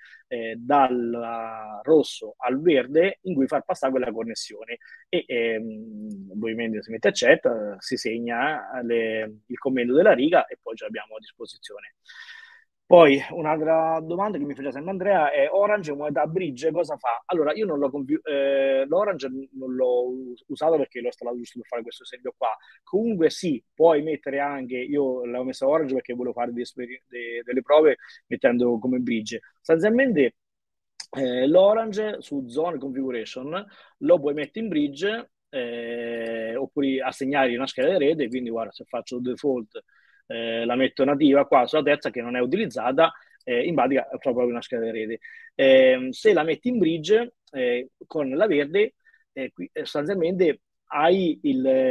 dal rosso al verde in cui far passare quella connessione e ovviamente si mette accetta, si segna il commento della riga e poi ce l'abbiamo a disposizione. Poi un'altra domanda che mi faceva sempre Andrea è: Orange moneta bridge cosa fa? Allora, io non l'ho l'Orange non l'ho usato perché l'ho installato giusto per fare questo esempio qua. Comunque sì, puoi mettere anche, io l'avevo messa Orange perché volevo fare delle prove mettendo come bridge. Sostanzialmente l'Orange su Zone Configuration lo puoi mettere in bridge oppure assegnare una scheda di rete, quindi guarda, se faccio default la metto nativa qua sulla terza che non è utilizzata, in pratica è proprio una scheda di rete. Se la metti in bridge con la verde, sostanzialmente hai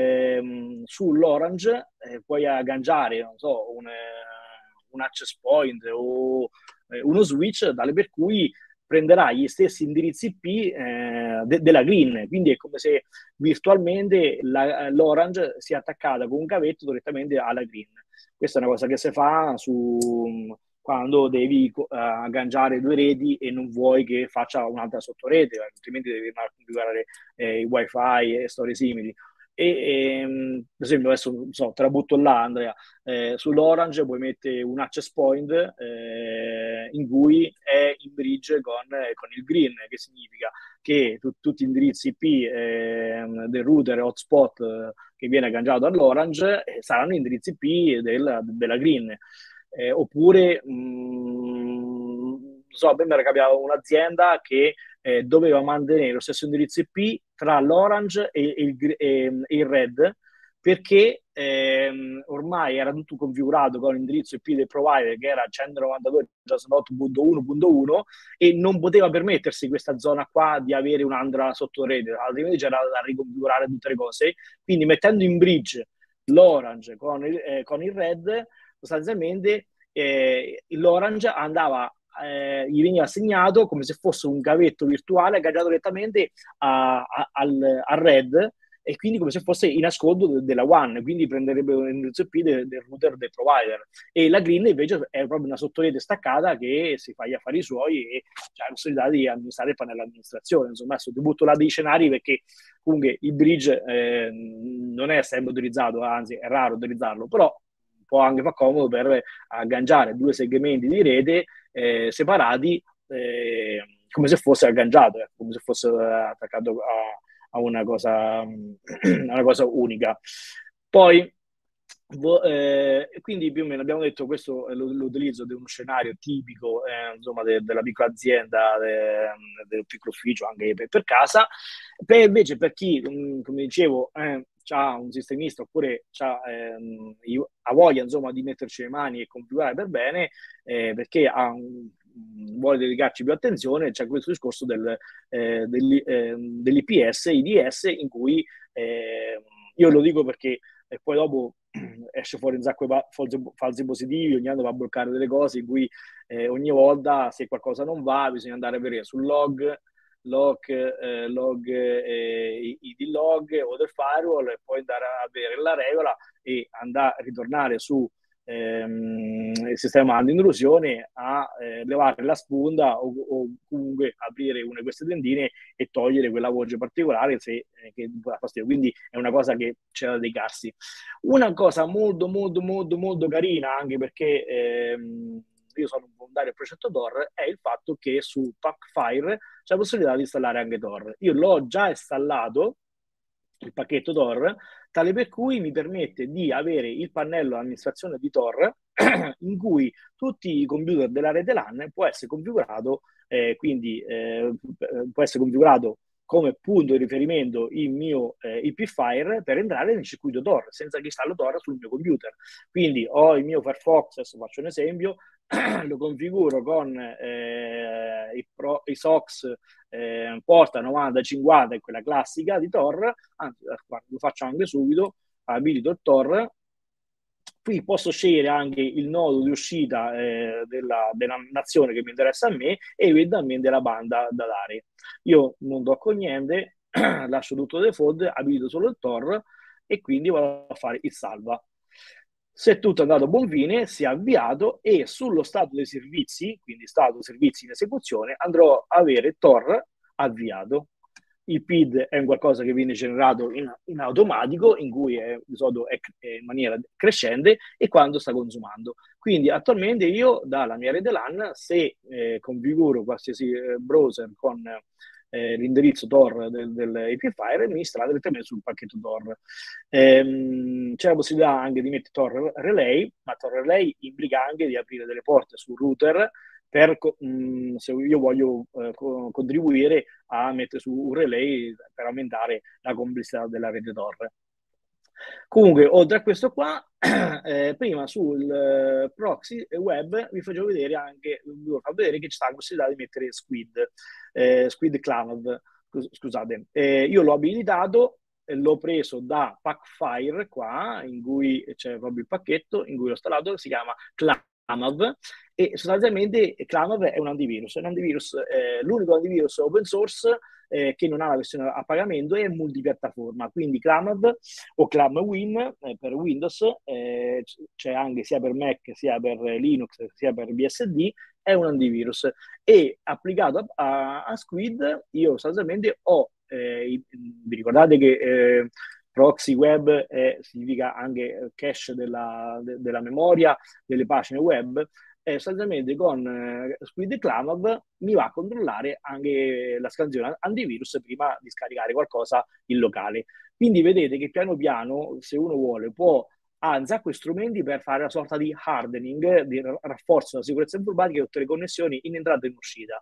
sull'orange puoi agganciare, non so, un access point o uno switch tale per cui prenderà gli stessi indirizzi IP della green, quindi è come se virtualmente l'orange sia attaccata con un cavetto direttamente alla green. Questa è una cosa che si fa quando devi agganciare due reti e non vuoi che faccia un'altra sottorete, altrimenti devi andare a configurare i wifi e storie simili. Per esempio, adesso non so, te la butto là, Andrea, sull'Orange puoi mettere un access point in cui è in bridge con il green, che significa che tutti gli indirizzi IP del router hotspot che viene agganciato all'Orange saranno indirizzi IP della green. Oppure so, a me era capitata un'azienda che doveva mantenere lo stesso indirizzo IP tra l'Orange e il Red perché ormai era tutto configurato con l'indirizzo IP del provider che era 192.168.1.1 e non poteva permettersi questa zona qua di avere un'altra sottorete, altrimenti c'era da riconfigurare tutte le cose. Quindi mettendo in bridge l'Orange con il Red, sostanzialmente l'Orange andava gli veniva assegnato come se fosse un cavetto virtuale agganciato direttamente al Red e quindi come se fosse in ascolto della WAN, quindi prenderebbe un indirizzo IP del router del provider. E la Green invece è proprio una sottorete staccata che si fa gli affari suoi e ha la possibilità di amministrare il pannello amministrazione. Insomma, adesso ti butto là dei scenari perché comunque il bridge non è sempre utilizzato, anzi è raro utilizzarlo, però può anche far comodo per agganciare due segmenti di rete separati come se fosse agganciato, come se fosse attaccato a una cosa unica. Poi quindi più o meno abbiamo detto questo è l'utilizzo di uno scenario tipico insomma della piccola azienda, del piccolo ufficio anche per casa. Invece per chi, come dicevo, ha un sistemista oppure ha voglia insomma di metterci le mani e configurare per bene perché vuole dedicarci più attenzione, c'è questo discorso dell'IPS, IDS in cui io lo dico perché poi dopo esce fuori un sacco di falsi positivi, ogni anno va a bloccare delle cose in cui ogni volta se qualcosa non va bisogna andare a vedere sul log ID log o del firewall e poi andare a vedere la regola e andare a ritornare su il sistema di intrusione a levare la sponda o comunque aprire una di queste tendine e togliere quella voce particolare che dà fastidio. Quindi è una cosa che c'è da dedicarsi. Una cosa molto molto molto molto carina, anche perché io sono un volontario del progetto Tor, è il fatto che su Packfire c'è la possibilità di installare anche Tor. Io l'ho già installato il pacchetto Tor, tale per cui mi permette di avere il pannello amministrazione di Tor in cui tutti i computer della rete LAN può essere configurato, può essere configurato come punto di riferimento il mio IP-Fire per entrare nel circuito Tor, senza che installo Tor sul mio computer. Quindi ho il mio Firefox, adesso faccio un esempio, lo configuro con i SOX porta 90-50, è quella classica di Tor, anzi lo faccio anche subito, abilito il Tor. Qui posso scegliere anche il nodo di uscita della nazione che mi interessa a me e eventualmente la banda da dare. Io non tocco niente, lascio tutto default, abilito solo il Tor e quindi vado a fare il salva. Se tutto è andato a buon fine, si è avviato e sullo stato dei servizi, quindi stato servizi in esecuzione, andrò a avere Tor avviato. Il PID è un qualcosa che viene generato in automatico, in cui di solito è in maniera crescente e quando sta consumando. Quindi attualmente io dalla mia rete LAN, se configuro qualsiasi browser con l'indirizzo Tor dell'API mi installa direttamente sul pacchetto Tor. C'è la possibilità anche di mettere Tor Relay, ma Tor Relay implica anche di aprire delle porte sul router se io voglio contribuire a mettere su un relay per aumentare la complessità della rete Tor. Comunque, oltre a questo qua, prima sul proxy web vi faccio vedere anche, vi fa vedere che c'è la possibilità di mettere Squid Cloud, scusate. Io l'ho abilitato, l'ho preso da Packfire qua, in cui c'è proprio il pacchetto, in cui l'ho installato, che si chiama Clamav, e sostanzialmente Clamav è un antivirus, l'unico antivirus open source che non ha la versione a pagamento e è multipiattaforma, quindi Clamav o ClamWin per Windows, c'è anche sia per Mac, sia per Linux, sia per BSD, è un antivirus e applicato a Squid io sostanzialmente ho, vi ricordate che proxy web significa anche cache della memoria delle pagine web, sostanzialmente con Squid Clamav mi va a controllare anche la scansione antivirus prima di scaricare qualcosa in locale. Quindi vedete che piano piano, se uno vuole, può anzi ha questi strumenti per fare una sorta di hardening, di rafforzo della sicurezza informatica di tutte le connessioni in entrata e in uscita.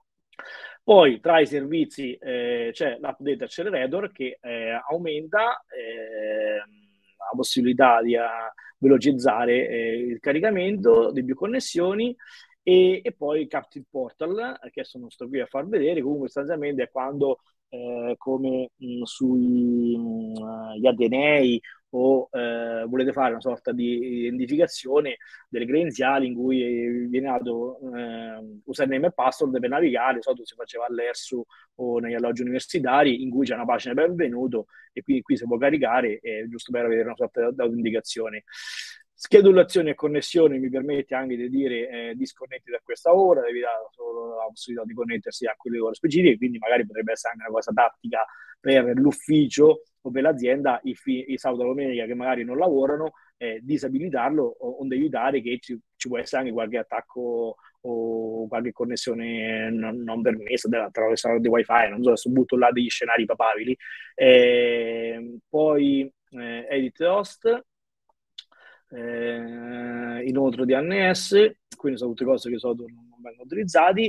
Poi tra i servizi c'è l'Update Accelerator che aumenta la possibilità di velocizzare il caricamento di più connessioni e poi il Captive Portal, che adesso non sto qui a far vedere, comunque sostanzialmente è quando come sugli Atenei o volete fare una sorta di identificazione delle credenziali in cui viene dato username e password per navigare, solito si faceva all'ERSU o negli alloggi universitari in cui c'è una pagina benvenuto e quindi qui si può caricare giusto per avere una sorta di autenticazione. Schedulazione e connessione mi permette anche di dire disconnetti da questa ora, devi dare solo la possibilità di connettersi a quelle ore specifiche, quindi magari potrebbe essere anche una cosa tattica per l'ufficio o per l'azienda, i sabato e domenica che magari non lavorano, disabilitarlo onde evitare che ci può essere anche qualche attacco o qualche connessione non permessa attraverso di wifi, non so, adesso butto là degli scenari papabili. Poi edit host, inoltre DNS, quindi sono tutte cose che non vengono utilizzati,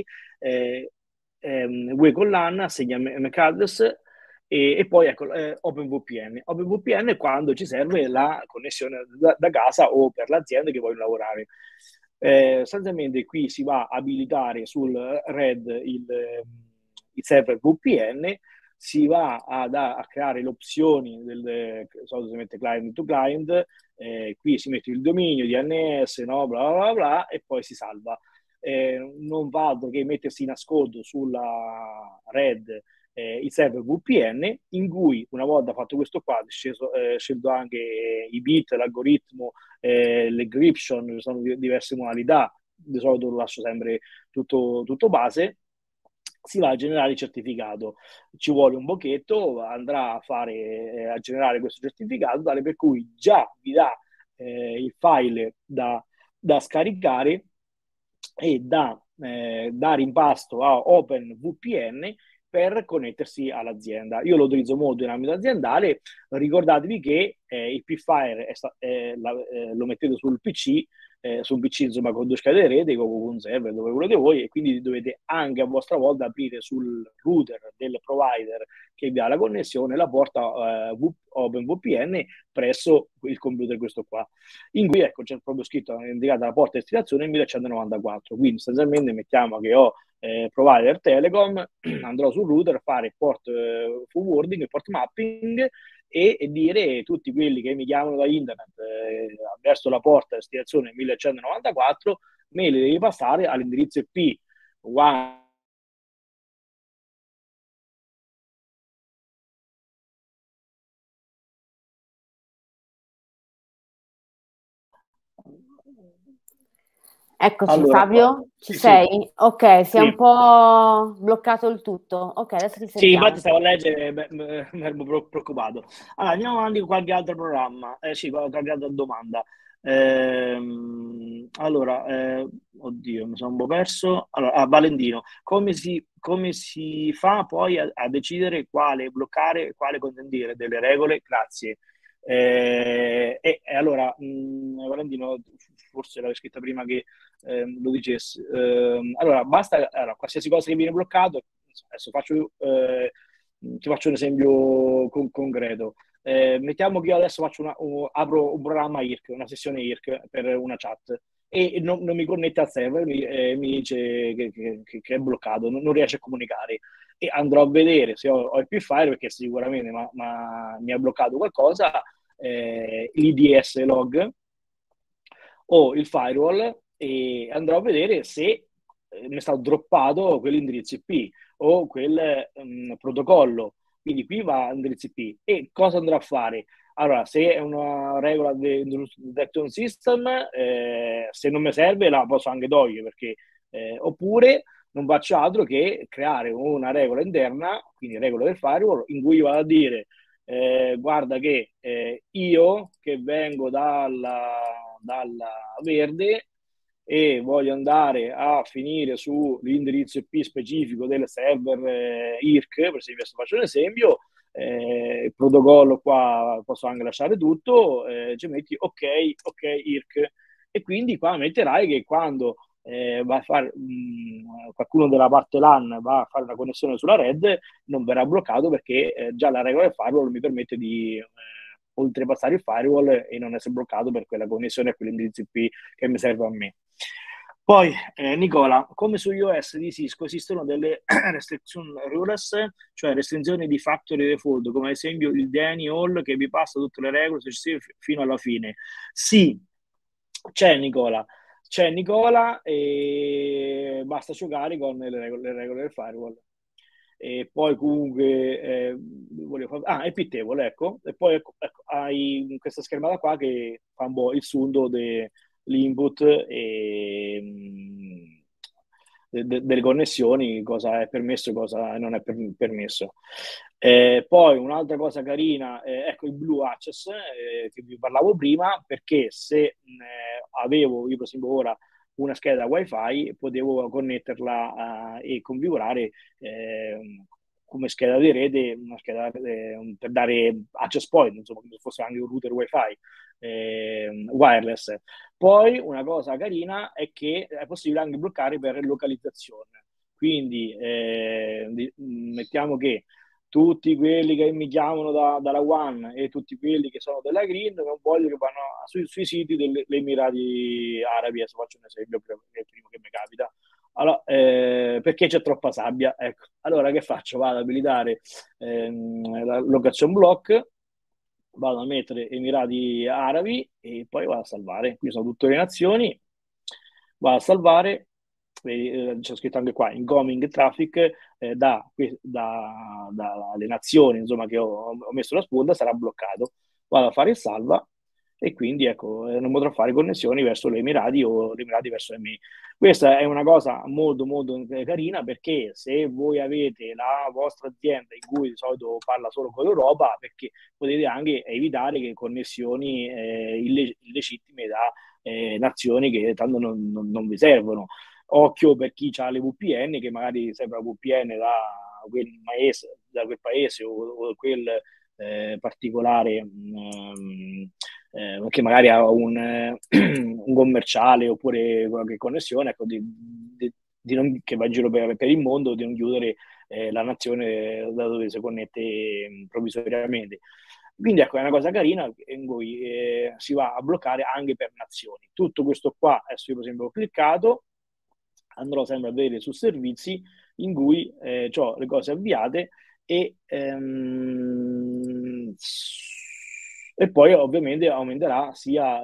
UE con LAN, assegna MAC address e poi ecco OpenVPN. OpenVPN è quando ci serve la connessione da casa o per l'azienda che vogliono lavorare. Sostanzialmente qui si va a abilitare sul RED il server VPN, si va a creare le opzioni si mette client to client, qui si mette il dominio DNS, no, bla bla bla, e poi si salva. Non va altro che mettersi in ascolto sulla RED il server VPN, in cui una volta fatto questo qua, scelto anche i bit, l'algoritmo, l'encryption, ci sono diverse modalità, di solito lo lascio sempre tutto base, si va a generare il certificato. Ci vuole un pochetto, andrà a generare questo certificato, tale per cui già vi dà il file da scaricare e da dare in pasto a OpenVPN per connettersi all'azienda. Io lo utilizzo molto in ambito aziendale. Ricordatevi che il Pfire lo mettete sul PC su un PC, insomma, con 2 schede rete, con un server, dove volete voi, e quindi dovete anche a vostra volta aprire sul router del provider che vi ha la connessione la porta OpenVPN presso il computer questo qua, in cui ecco c'è proprio scritto, indicata la porta di destinazione 1194. Quindi sostanzialmente mettiamo che ho provider Telecom, andrò sul router a fare port forwarding, port mapping, e dire tutti quelli che mi chiamano da internet verso la porta destinazione 1194 me li devi passare all'indirizzo IP one. Eccoci Allora, Fabio, ci sì, sì, sei? Ok, si è sì. un po' bloccato il tutto. Ok, adesso ti Sì, infatti sentiamo. stavo a leggere, mi ero preoccupato. Allora, andiamo avanti con qualche altro programma, sì, qualche altra domanda. Allora, oddio, mi sono un po' perso. Allora, Valentino, come si fa poi a decidere quale bloccare e quale consentire delle regole? Grazie. E allora, Valentino, forse l'avevo scritta prima che lo dicessi. Allora, basta, allora, qualsiasi cosa che viene bloccato, adesso ti faccio un esempio concreto. Mettiamo che io adesso apro un programma IRC, una sessione IRC per una chat e non mi connette al server, mi dice che è bloccato, non riesce a comunicare e andrò a vedere se ho il Pfire perché sicuramente mi ha bloccato qualcosa, l'IDS log o il firewall e andrò a vedere se mi è stato droppato quell'indirizzo IP o quel protocollo. Quindi qui va all'indirizzo IP. E cosa andrò a fare? Allora, se è una regola del detection system, se non mi serve la posso anche togliere, perché, oppure non faccio altro che creare una regola interna, quindi regola del firewall, in cui vado a dire guarda che io che vengo dalla Verde e voglio andare a finire sull'indirizzo IP specifico del server IRC, per esempio, faccio un esempio, il protocollo qua posso anche lasciare tutto, ci metti ok, ok IRC, e quindi qua metterai che quando va a fare qualcuno della parte LAN va a fare una connessione sulla red, non verrà bloccato perché già la regola del firewall mi permette di oltrepassare il firewall e non essere bloccato per quella connessione a quell'indirizzo IP che mi serve a me. Poi, Nicola, come su iOS di Cisco esistono delle restriction rules, cioè restrizioni di factory default, come ad esempio il DNI all che vi passa tutte le regole successive fino alla fine. Sì, c'è Nicola, e basta giocare con le regole del firewall. E poi comunque è pittevole, ecco, e poi ecco, hai questa schermata qua che fa un po' il sunto dell'input e delle connessioni, cosa è permesso e cosa non è permesso. Poi un'altra cosa carina, ecco il Blue Access che vi parlavo prima, perché se avevo io per esempio ora una scheda wifi, potevo connetterla e configurare come scheda di rete, una scheda per dare access point, insomma, come se fosse anche un router wifi wireless. Poi una cosa carina è che è possibile anche bloccare per localizzazione. Quindi mettiamo che tutti quelli che mi chiamano dalla One e tutti quelli che sono della Green non voglio che vanno sui siti degli Emirati Arabi, adesso faccio un esempio che è il primo che mi capita. Allora, perché c'è troppa sabbia? Ecco, allora che faccio? Vado ad abilitare la location block, vado a mettere Emirati Arabi e poi vado a salvare. Qui sono tutte le nazioni, vado a salvare, c'è scritto anche qua, incoming traffic dalle nazioni insomma, che ho messo la sponda sarà bloccato. Vado a fare il salva e quindi ecco, non potrò fare connessioni verso gli Emirati o gli Emirati verso me. Questa è una cosa molto molto carina perché se voi avete la vostra azienda in cui di solito parla solo con l'Europa, perché potete anche evitare che connessioni illegittime da nazioni che tanto non vi servono. Occhio per chi ha le VPN, che magari serve la VPN da quel paese o quel particolare che magari ha un commerciale oppure qualche connessione, ecco, che va in giro per il mondo, di non chiudere la nazione da dove si connette provvisoriamente. Quindi ecco, è una cosa carina in cui si va a bloccare anche per nazioni. Tutto questo qua, adesso io per esempio ho cliccato, andrò sempre a vedere su servizi in cui ho le cose avviate e poi ovviamente aumenterà sia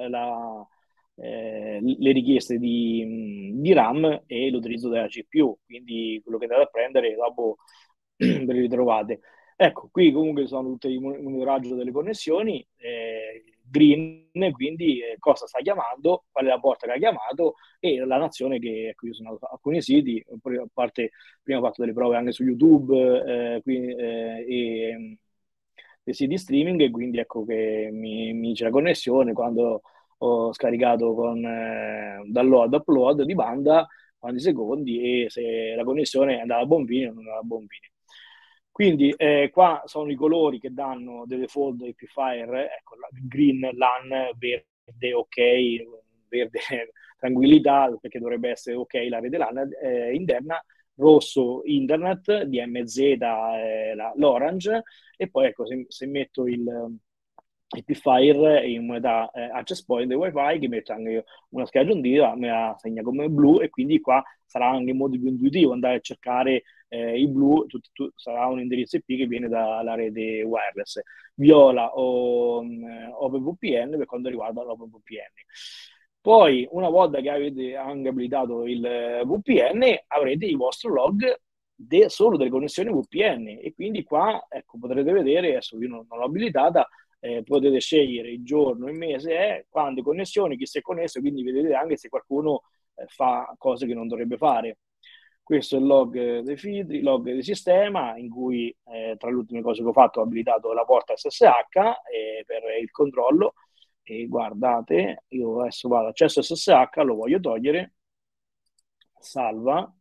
le richieste di RAM e l'utilizzo della CPU, quindi quello che andate a prendere dopo ve le ritrovate. Ecco, qui comunque sono tutti i monitoraggio delle connessioni, green, quindi cosa sta chiamando, qual è la porta che ha chiamato e la nazione che, ecco, io sono andato a alcuni siti, a parte, prima ho fatto delle prove anche su YouTube e dei siti streaming, e quindi ecco che mi dice la connessione, quando ho scaricato con download, upload di banda, quanti secondi, e se la connessione è andata a buon fine o non andava a buon fine. Quindi qua sono i colori che danno delle default Epifire, ecco, green, LAN, verde, ok, verde tranquillità, perché dovrebbe essere ok la rete LAN interna, rosso internet, DMZ l'orange, e poi ecco, se metto il Epifire in modalità access point del wifi, che metto anche una scheda aggiuntiva, me la segna come blu, e quindi qua sarà anche in modo più intuitivo andare a cercare il blu, sarà un indirizzo IP che viene dalla rete wireless, viola o OpenVPN per quanto riguarda l'OpenVPN. Poi, una volta che avete anche abilitato il VPN, avrete il vostro log solo delle connessioni VPN, e quindi qua, ecco, potrete vedere, adesso io non l'ho abilitata, potete scegliere il giorno, il mese, quante connessioni, chi si è connesso, quindi vedete anche se qualcuno fa cose che non dovrebbe fare. Questo è il log dei feed, il log del sistema, in cui tra le ultime cose che ho fatto ho abilitato la porta SSH per il controllo, e guardate, io adesso vado accesso SSH, lo voglio togliere, salva,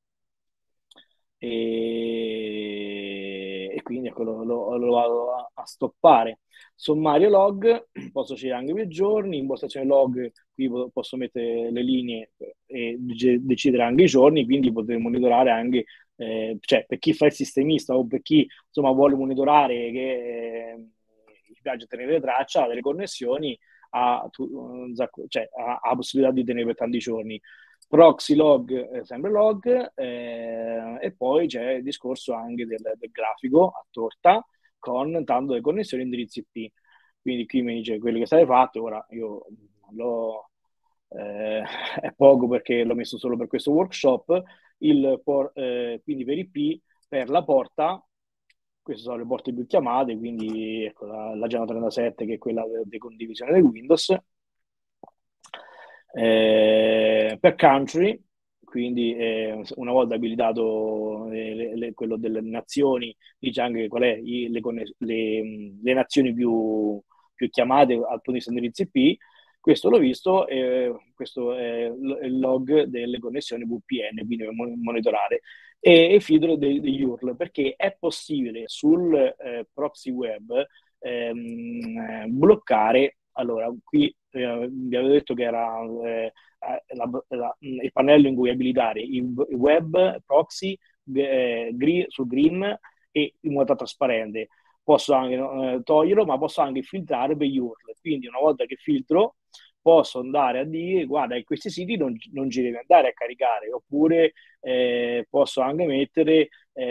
e quindi ecco, lo vado a stoppare. Sommario log, posso scegliere anche più giorni, impostazione log, qui posso mettere le linee e decidere anche i giorni, quindi potete monitorare anche, cioè per chi fa il sistemista o per chi insomma vuole monitorare, che gli piace tenere traccia delle connessioni, ha la possibilità di tenere per tanti giorni. Proxy log, sempre log, e poi c'è il discorso anche del grafico a torta con tanto le connessioni e indirizzi IP. Quindi qui mi dice quello che state fatto. Ora io è poco perché l'ho messo solo per questo workshop, quindi per IP, per la porta, queste sono le porte più chiamate, quindi ecco, la Giano 37, che è quella di condivisione del Windows. Per country, quindi una volta abilitato quello delle nazioni, dice anche qual è le nazioni più chiamate al punto di vista indirizzi IP. Questo l'ho visto, questo è il log delle connessioni VPN, quindi per monitorare, e il filtro degli URL, perché è possibile sul proxy web bloccare. Allora, qui vi avevo detto che era il pannello in cui abilitare il web proxy sul green e in modalità trasparente. Posso anche toglierlo, ma posso anche filtrare per URL. Quindi una volta che filtro, posso andare a dire: guarda, in questi siti non ci devi andare a caricare, oppure posso anche mettere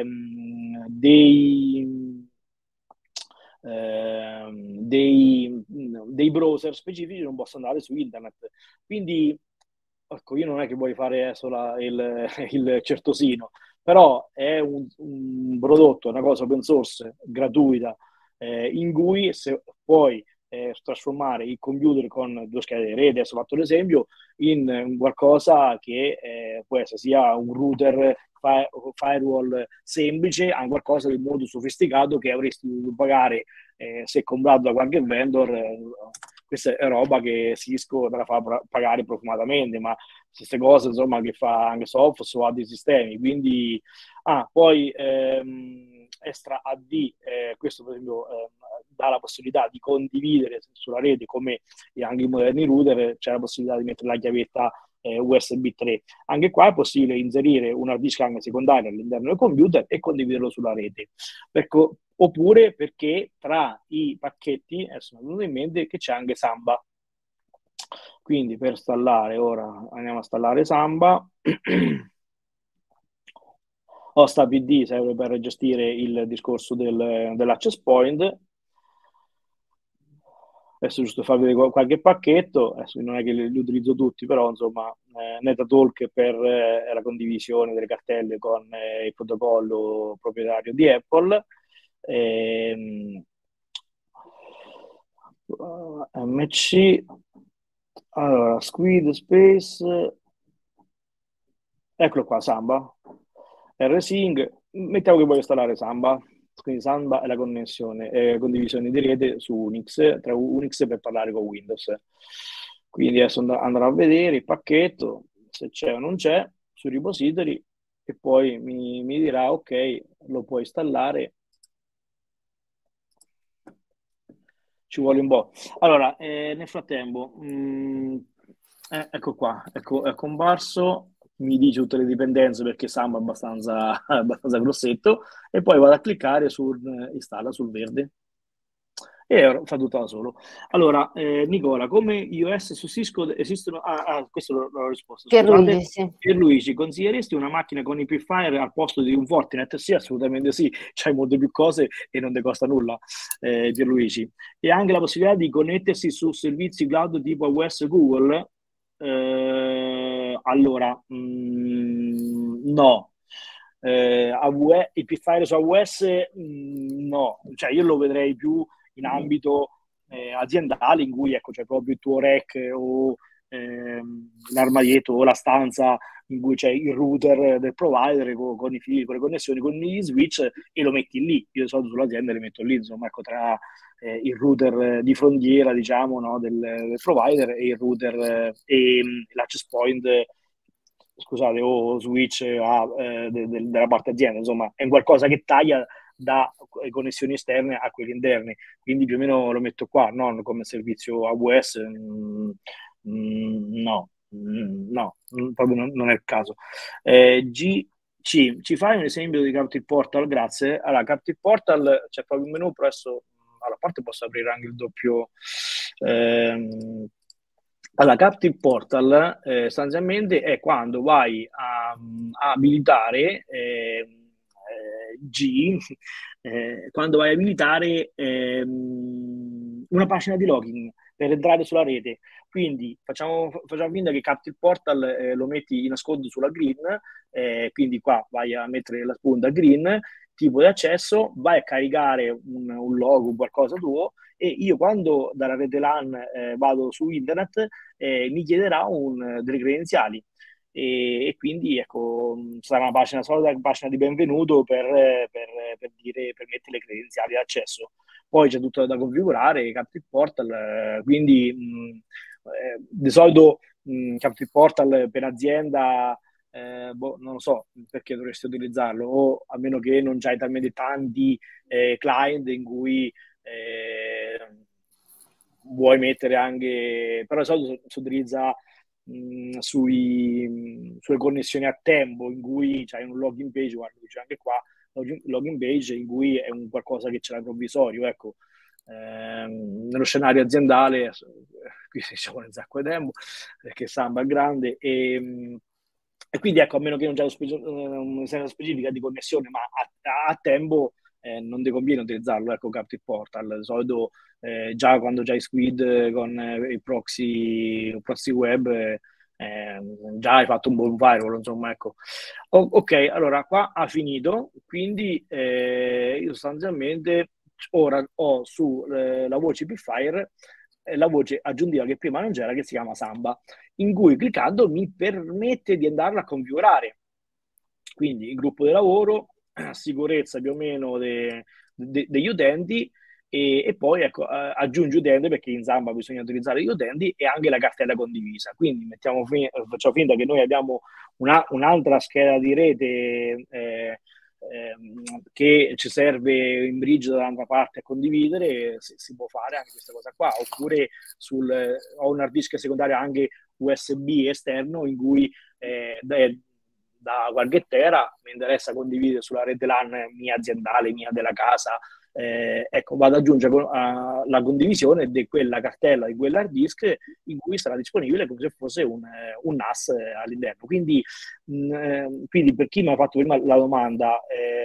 dei browser specifici, non posso andare su internet. Quindi ecco, io non è che voglio fare solo il certosino, però è un prodotto, una cosa open source, gratuita, in cui se puoi trasformare il computer con due schede di rete, adesso ho fatto l'esempio, in qualcosa che può essere sia un router firewall semplice, a qualcosa di molto sofisticato che avresti dovuto pagare se comprato da qualche vendor. Questa è roba che Cisco te la fa pagare profumatamente, ma queste cose insomma che fa anche Sophos o altri sistemi. Quindi poi Extra AD, questo per esempio dà la possibilità di condividere sulla rete, come anche i moderni router, c'è la possibilità di mettere la chiavetta USB 3. Anche qua è possibile inserire un hard disk anche secondario all'interno del computer e condividerlo sulla rete. Ecco, oppure perché tra i pacchetti, adesso mi è venuto in mente che c'è anche Samba. Quindi per installare, ora andiamo a installare Samba. HostAPD serve per gestire il discorso dell'access point. Adesso giusto farvi vedere qualche pacchetto, adesso non è che li utilizzo tutti, però insomma Netatalk per la condivisione delle cartelle con il protocollo proprietario di Apple, MC, allora Squid Space, eccolo qua, Samba, rsync, mettiamo che voglio installare Samba. Quindi Samba è la connessione, condivisione di rete su Unix, tra Unix per parlare con Windows. Quindi adesso andrò a vedere il pacchetto, se c'è o non c'è, sui repository, e poi mi dirà ok, lo puoi installare. Ci vuole un po'. Allora, nel frattempo, ecco qua, è comparso, mi dice tutte le dipendenze perché Samba è abbastanza grossetto, e poi vado a cliccare su installa sul verde e fa tutto da solo. Allora, Nicola, come iOS su Cisco esistono... questo l'ho risposto, scusate. Sì. Pierluigi, consiglieresti una macchina con i Wi-Fi al posto di un Fortinet? Sì, assolutamente sì, c'hai molte più cose e non ti costa nulla, Pierluigi. E anche la possibilità di connettersi su servizi cloud tipo AWS Google? Allora, no. I Wi-Fi su AWS no, cioè io lo vedrei più in ambito aziendale, in cui ecco, c'è proprio il tuo rack o l'armadietto o la stanza in cui c'è il router del provider con i fili, con le connessioni, con gli switch, e lo metti lì. Io di solito sull'azienda li metto lì, insomma, ecco, tra il router di frontiera, diciamo, no, del provider, e il router e l'access point, scusate, o switch della parte azienda. Insomma, è un qualcosa che taglia da connessioni esterne a quelle interne, quindi più o meno lo metto qua, non come servizio AWS, no, proprio non è il caso. Ci fai un esempio di Captive Portal? Grazie. Allora, Captive Portal c'è proprio un menu, però adesso alla parte posso aprire anche il doppio. Allora, Captive Portal sostanzialmente è quando vai a abilitare quando vai a abilitare una pagina di login per entrare sulla rete. Quindi facciamo finta che Captive Portal lo metti in nascosto sulla green, quindi qua vai a mettere la spunta green, tipo di accesso, vai a caricare un logo, qualcosa tuo, e io quando dalla rete LAN vado su internet mi chiederà delle credenziali. E quindi ecco, sarà una pagina, solita pagina di benvenuto per mettere le credenziali di accesso. Poi c'è tutto da configurare, Captive Portal, quindi di solito Captive Portal per azienda, non lo so perché dovresti utilizzarlo, o a meno che non c'hai talmente tanti client in cui vuoi mettere anche, però di solito si utilizza sulle connessioni a tempo, in cui c'hai un login page, guarda, c'è anche qua login page, in cui è un qualcosa che ce l'ha provvisorio, ecco. Nello scenario aziendale qui ci vuole un sacco di tempo perché Samba è grande, e quindi ecco, a meno che non c'è una specifica di connessione, ma a tempo non ti conviene utilizzarlo, ecco, Captive Portal. Di solito già quando c'hai Squid con il proxy web, già hai fatto un buon firewall, insomma, ecco. Ok, allora qua ha finito, quindi io sostanzialmente ora ho su la voce Pfire la voce aggiuntiva che prima non c'era, che si chiama Samba, in cui cliccando mi permette di andarla a configurare. Quindi il gruppo di lavoro, sicurezza più o meno degli utenti, e poi ecco, aggiungi utente, perché in Samba bisogna utilizzare gli utenti, e anche la cartella condivisa. Quindi facciamo finta che noi abbiamo un'altra scheda di rete che ci serve in bridge dall'altra parte a condividere, si può fare anche questa cosa qua, oppure ho un hard disk secondario anche USB esterno in cui da qualche tera mi interessa condividere sulla rete LAN mia aziendale, mia della casa, ecco, vado ad aggiungere la condivisione di quella cartella, di quell'hard disk in cui sarà disponibile come se fosse un NAS all'interno. Quindi per chi mi ha fatto prima la domanda,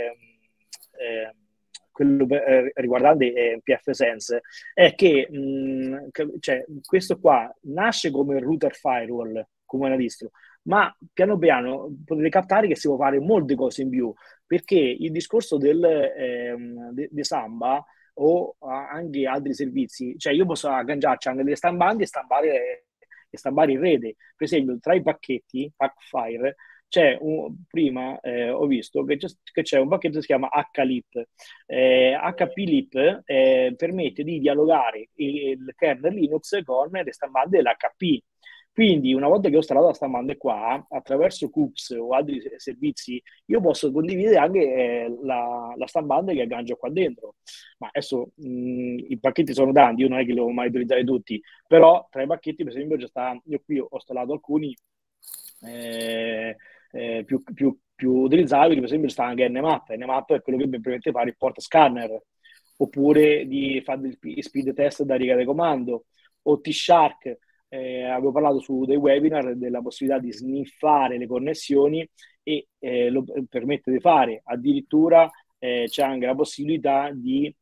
quello riguardante PFSense, è che cioè, questo qua nasce come router firewall, come una distro, ma piano piano potete captare che si può fare molte cose in più, perché il discorso di Samba o anche altri servizi, cioè io posso agganciarci anche delle stampanti e stampare in rete. Per esempio, tra i pacchetti Packfire prima ho visto che c'è un pacchetto che si chiama HLIP. HPLIP permette di dialogare il kernel Linux con le stampante dell'HP. Quindi, una volta che ho installato la stampante qua, attraverso Coops o altri servizi, io posso condividere anche la stampante che aggancio qua dentro. Ma adesso i pacchetti sono tanti, io non è che li devo mai utilizzare tutti, però tra i pacchetti, per esempio, io qui ho installato alcuni più utilizzabili, per esempio sta anche Nmap. Nmap è quello che mi permette di fare il port scanner, oppure di fare il speed test da riga di comando, o T-Shark. Avevo parlato su dei webinar della possibilità di sniffare le connessioni e lo permette di fare. Addirittura c'è anche la possibilità di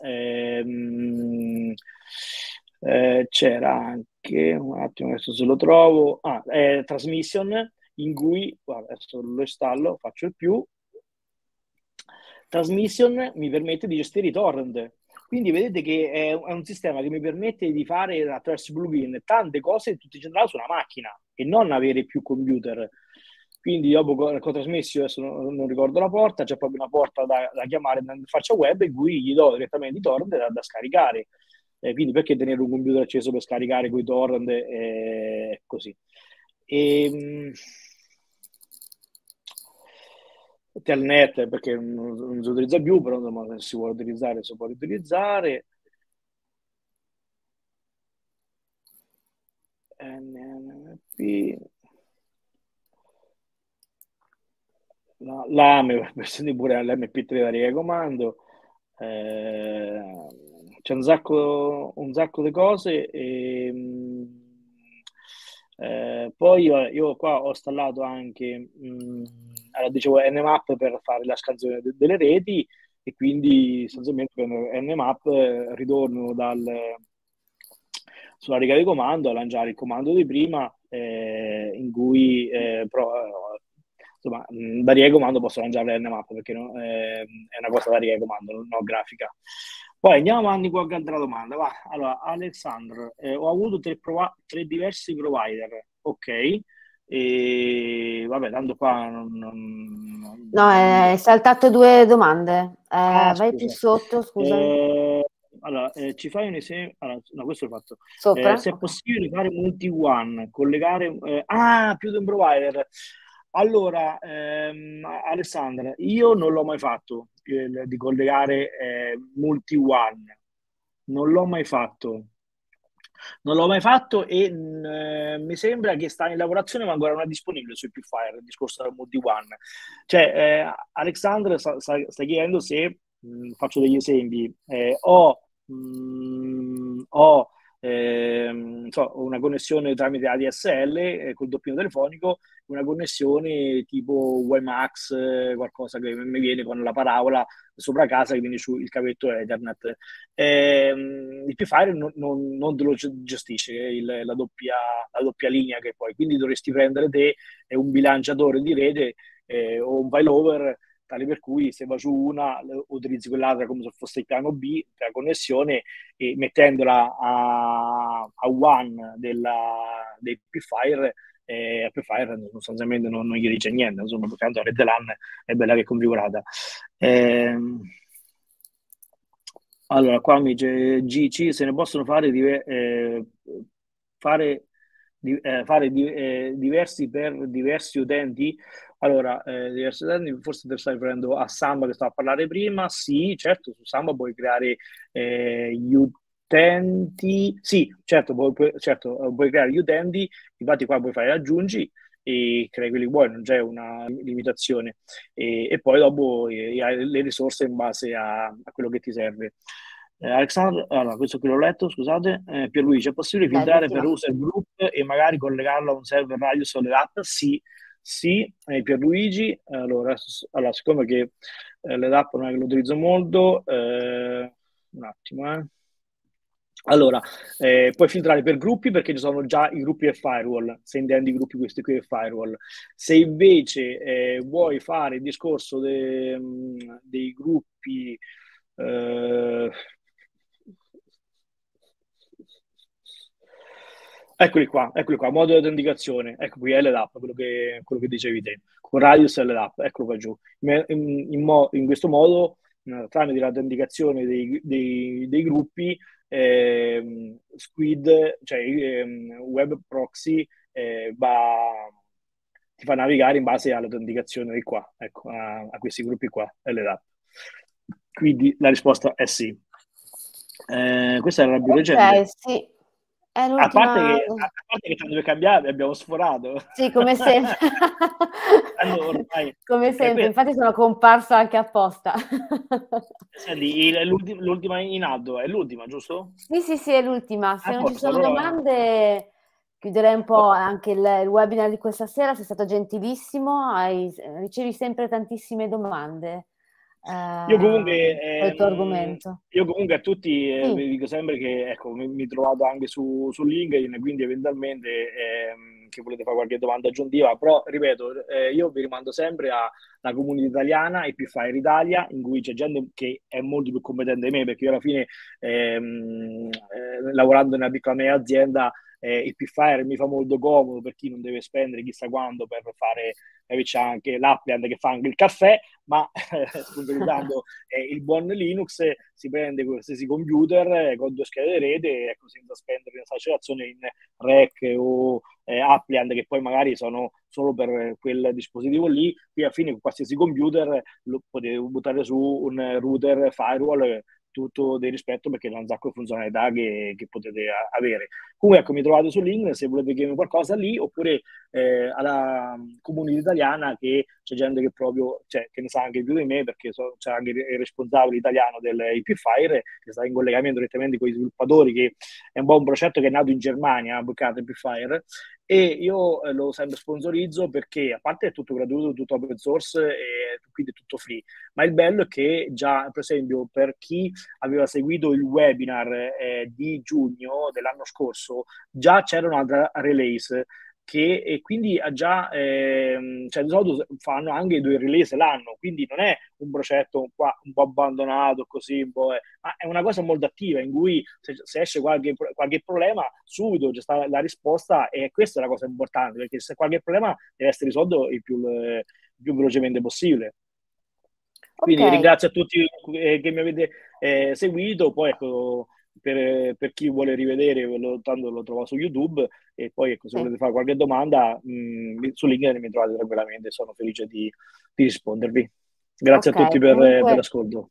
c'era anche un attimo, adesso se lo trovo, Transmission, in cui, guarda, adesso lo installo, faccio il più. Transmission mi permette di gestire i torrent. Quindi vedete che è un sistema che mi permette di fare attraverso Bluebeam tante cose tutte centrali su una macchina e non avere più computer. Quindi dopo con Transmission, adesso non ricordo la porta, c'è proprio una porta da chiamare nella faccia web in cui gli do direttamente i torrent da scaricare. Quindi perché tenere un computer acceso per scaricare quei torrent così. Telnet perché non si utilizza più, però insomma, se si vuole utilizzare, si può riutilizzare. NMP. L'AME, pure l'MP3 da riga comando. C'è un sacco di cose poi io qua ho installato anche allora dicevo Nmap per fare la scansione delle reti e quindi sostanzialmente per Nmap ritorno sulla riga di comando a lanciare il comando di prima in cui insomma, da riga di comando posso lanciare Nmap perché è una cosa da riga di comando, non grafica. Poi andiamo avanti con qualche altra domanda. Va. Allora, Alexander, ho avuto tre diversi provider, ok? E vabbè, tanto qua No, hai saltato due domande. Vai più scusa. sotto, scusami. Allora, ci fai un esempio? Allora, no, questo l'ho fatto. Sopra? Se è possibile fare multi-one, collegare... più di un provider. Allora, Alessandra, io non l'ho mai fatto di collegare multi-one. Non l'ho mai fatto. Non l'ho mai fatto e mi sembra che sta in lavorazione ma ancora non è disponibile su Epifire il discorso del multi-one. Cioè, Alexandra sta chiedendo se, faccio degli esempi, ho una connessione tramite ADSL col doppio telefonico, una connessione tipo WiMAX, qualcosa che mi viene con la parabola sopra casa che viene sul cavetto Ethernet. Il Pi-Fire non te lo gestisce la doppia linea che poi, quindi dovresti prendere te un bilanciatore di rete o un failover tale per cui se va su una utilizzi quell'altra come se fosse il piano B la connessione e mettendola a one dei Pi-Fire Pi-Fire sostanzialmente non gli dice niente, insomma, perché tanto la rete LAN è bella che è configurata. Allora, qua mi dice GC se ne possono fare diversi per diversi utenti. Allora, diversi utenti, forse te stai riferendo a Samba che stavo a parlare prima. Sì, certo, su Samba puoi creare gli utenti. Sì, certo, puoi creare gli utenti, infatti qua puoi fare aggiungi e crei quelli che vuoi, non c'è una limitazione. E poi dopo hai le risorse in base a quello che ti serve. Alexandro, allora, questo qui l'ho letto, scusate. Pierluigi, è possibile Dai, filtrare per l'ultima. user group e magari collegarlo a un server Radius o le app? Sì, sì, Pierluigi. Allora, siccome che le app non è che lo utilizzo molto, un attimo, Allora, puoi filtrare per gruppi perché ci sono già i gruppi e firewall, se intendi i gruppi questi qui e firewall. Se invece vuoi fare il discorso dei gruppi, eh, eccoli qua, modo di autenticazione, ecco qui LDAP, quello che dicevi te, con Radius LDAP, eccolo qua giù. In questo modo, tramite l'autenticazione dei gruppi, Squid, cioè web proxy, ti fa navigare in base all'autenticazione di qua, ecco, a questi gruppi qua, LDAP. Quindi la risposta è sì. Questa era la più Ok, recente. sì, è l'ultima. A parte che tanto per cambiare abbiamo sforato. Sì, come sempre. Tanto ormai, Come sempre, que- infatti sono comparsa anche apposta. senti, l'ultima in alto è l'ultima, giusto? Sì, sì, sì, è l'ultima. Se non ci Forza, sono allora... domande, chiuderei un po' anche il webinar di questa sera. Sei stato gentilissimo, ricevi sempre tantissime domande Io comunque, per il tuo argomento. io comunque a tutti Sì, vi dico sempre che ecco, mi trovate anche su LinkedIn, quindi eventualmente che volete fare qualche domanda aggiuntiva, però ripeto, io vi rimando sempre alla comunità italiana, Epifire Italia, in cui c'è gente che è molto più competente di me, perché io alla fine, lavorando in una piccola e media azienda, Epifire mi fa molto comodo per chi non deve spendere chissà quando per fare, c'è anche l'Appian che fa anche il caffè, ma sponsorizzando il buon Linux si prende qualsiasi computer con due schede rete, ecco, senza spendere un'esagerazione in REC o Appliand che poi magari sono solo per quel dispositivo lì. Qui alla fine con qualsiasi computer lo potete buttare su un router firewall, tutto di rispetto perché c'è un sacco di funzionalità che potete avere. Comunque ecco, mi trovate su LinkedIn se volete chiedermi qualcosa lì, oppure alla comunità italiana che c'è gente che proprio, cioè, che ne sa anche più di me, perché c'è anche il responsabile italiano dell'IPFire che sta in collegamento direttamente con i sviluppatori, che è un po' un progetto che è nato in Germania, Boccata IPFire, e io lo sempre sponsorizzo perché a parte è tutto gratuito, tutto open source e quindi è tutto free, ma il bello è che già per esempio per chi aveva seguito il webinar di giugno dell'anno scorso già c'era un'altra release che e quindi ha già, cioè di solito fanno anche due release l'anno, quindi non è un progetto un po' abbandonato così, ma è una cosa molto attiva in cui se esce qualche problema subito c'è sta la risposta e questa è la cosa importante perché se qualche problema deve essere risolto il più velocemente possibile. ok, Quindi ringrazio a tutti che mi avete seguito, poi ecco, per chi vuole rivedere, tanto lo trovo su YouTube e poi ecco, se sì, volete fare qualche domanda su LinkedIn mi trovate tranquillamente, sono felice di rispondervi. Grazie a tutti ok. Comunque, per l'ascolto.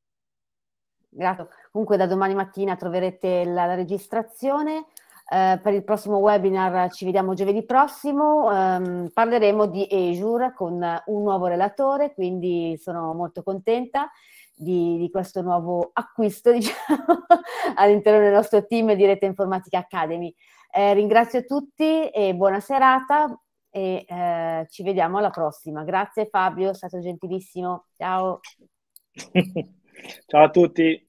grazie. Comunque da domani mattina troverete la registrazione. Per il prossimo webinar ci vediamo giovedì prossimo. Parleremo di Azure con un nuovo relatore, quindi sono molto contenta di questo nuovo acquisto, diciamo, all'interno del nostro team di Rete Informatica Academy. Ringrazio tutti e buona serata e ci vediamo alla prossima. Grazie Fabio, è stato gentilissimo. Ciao. Ciao a tutti.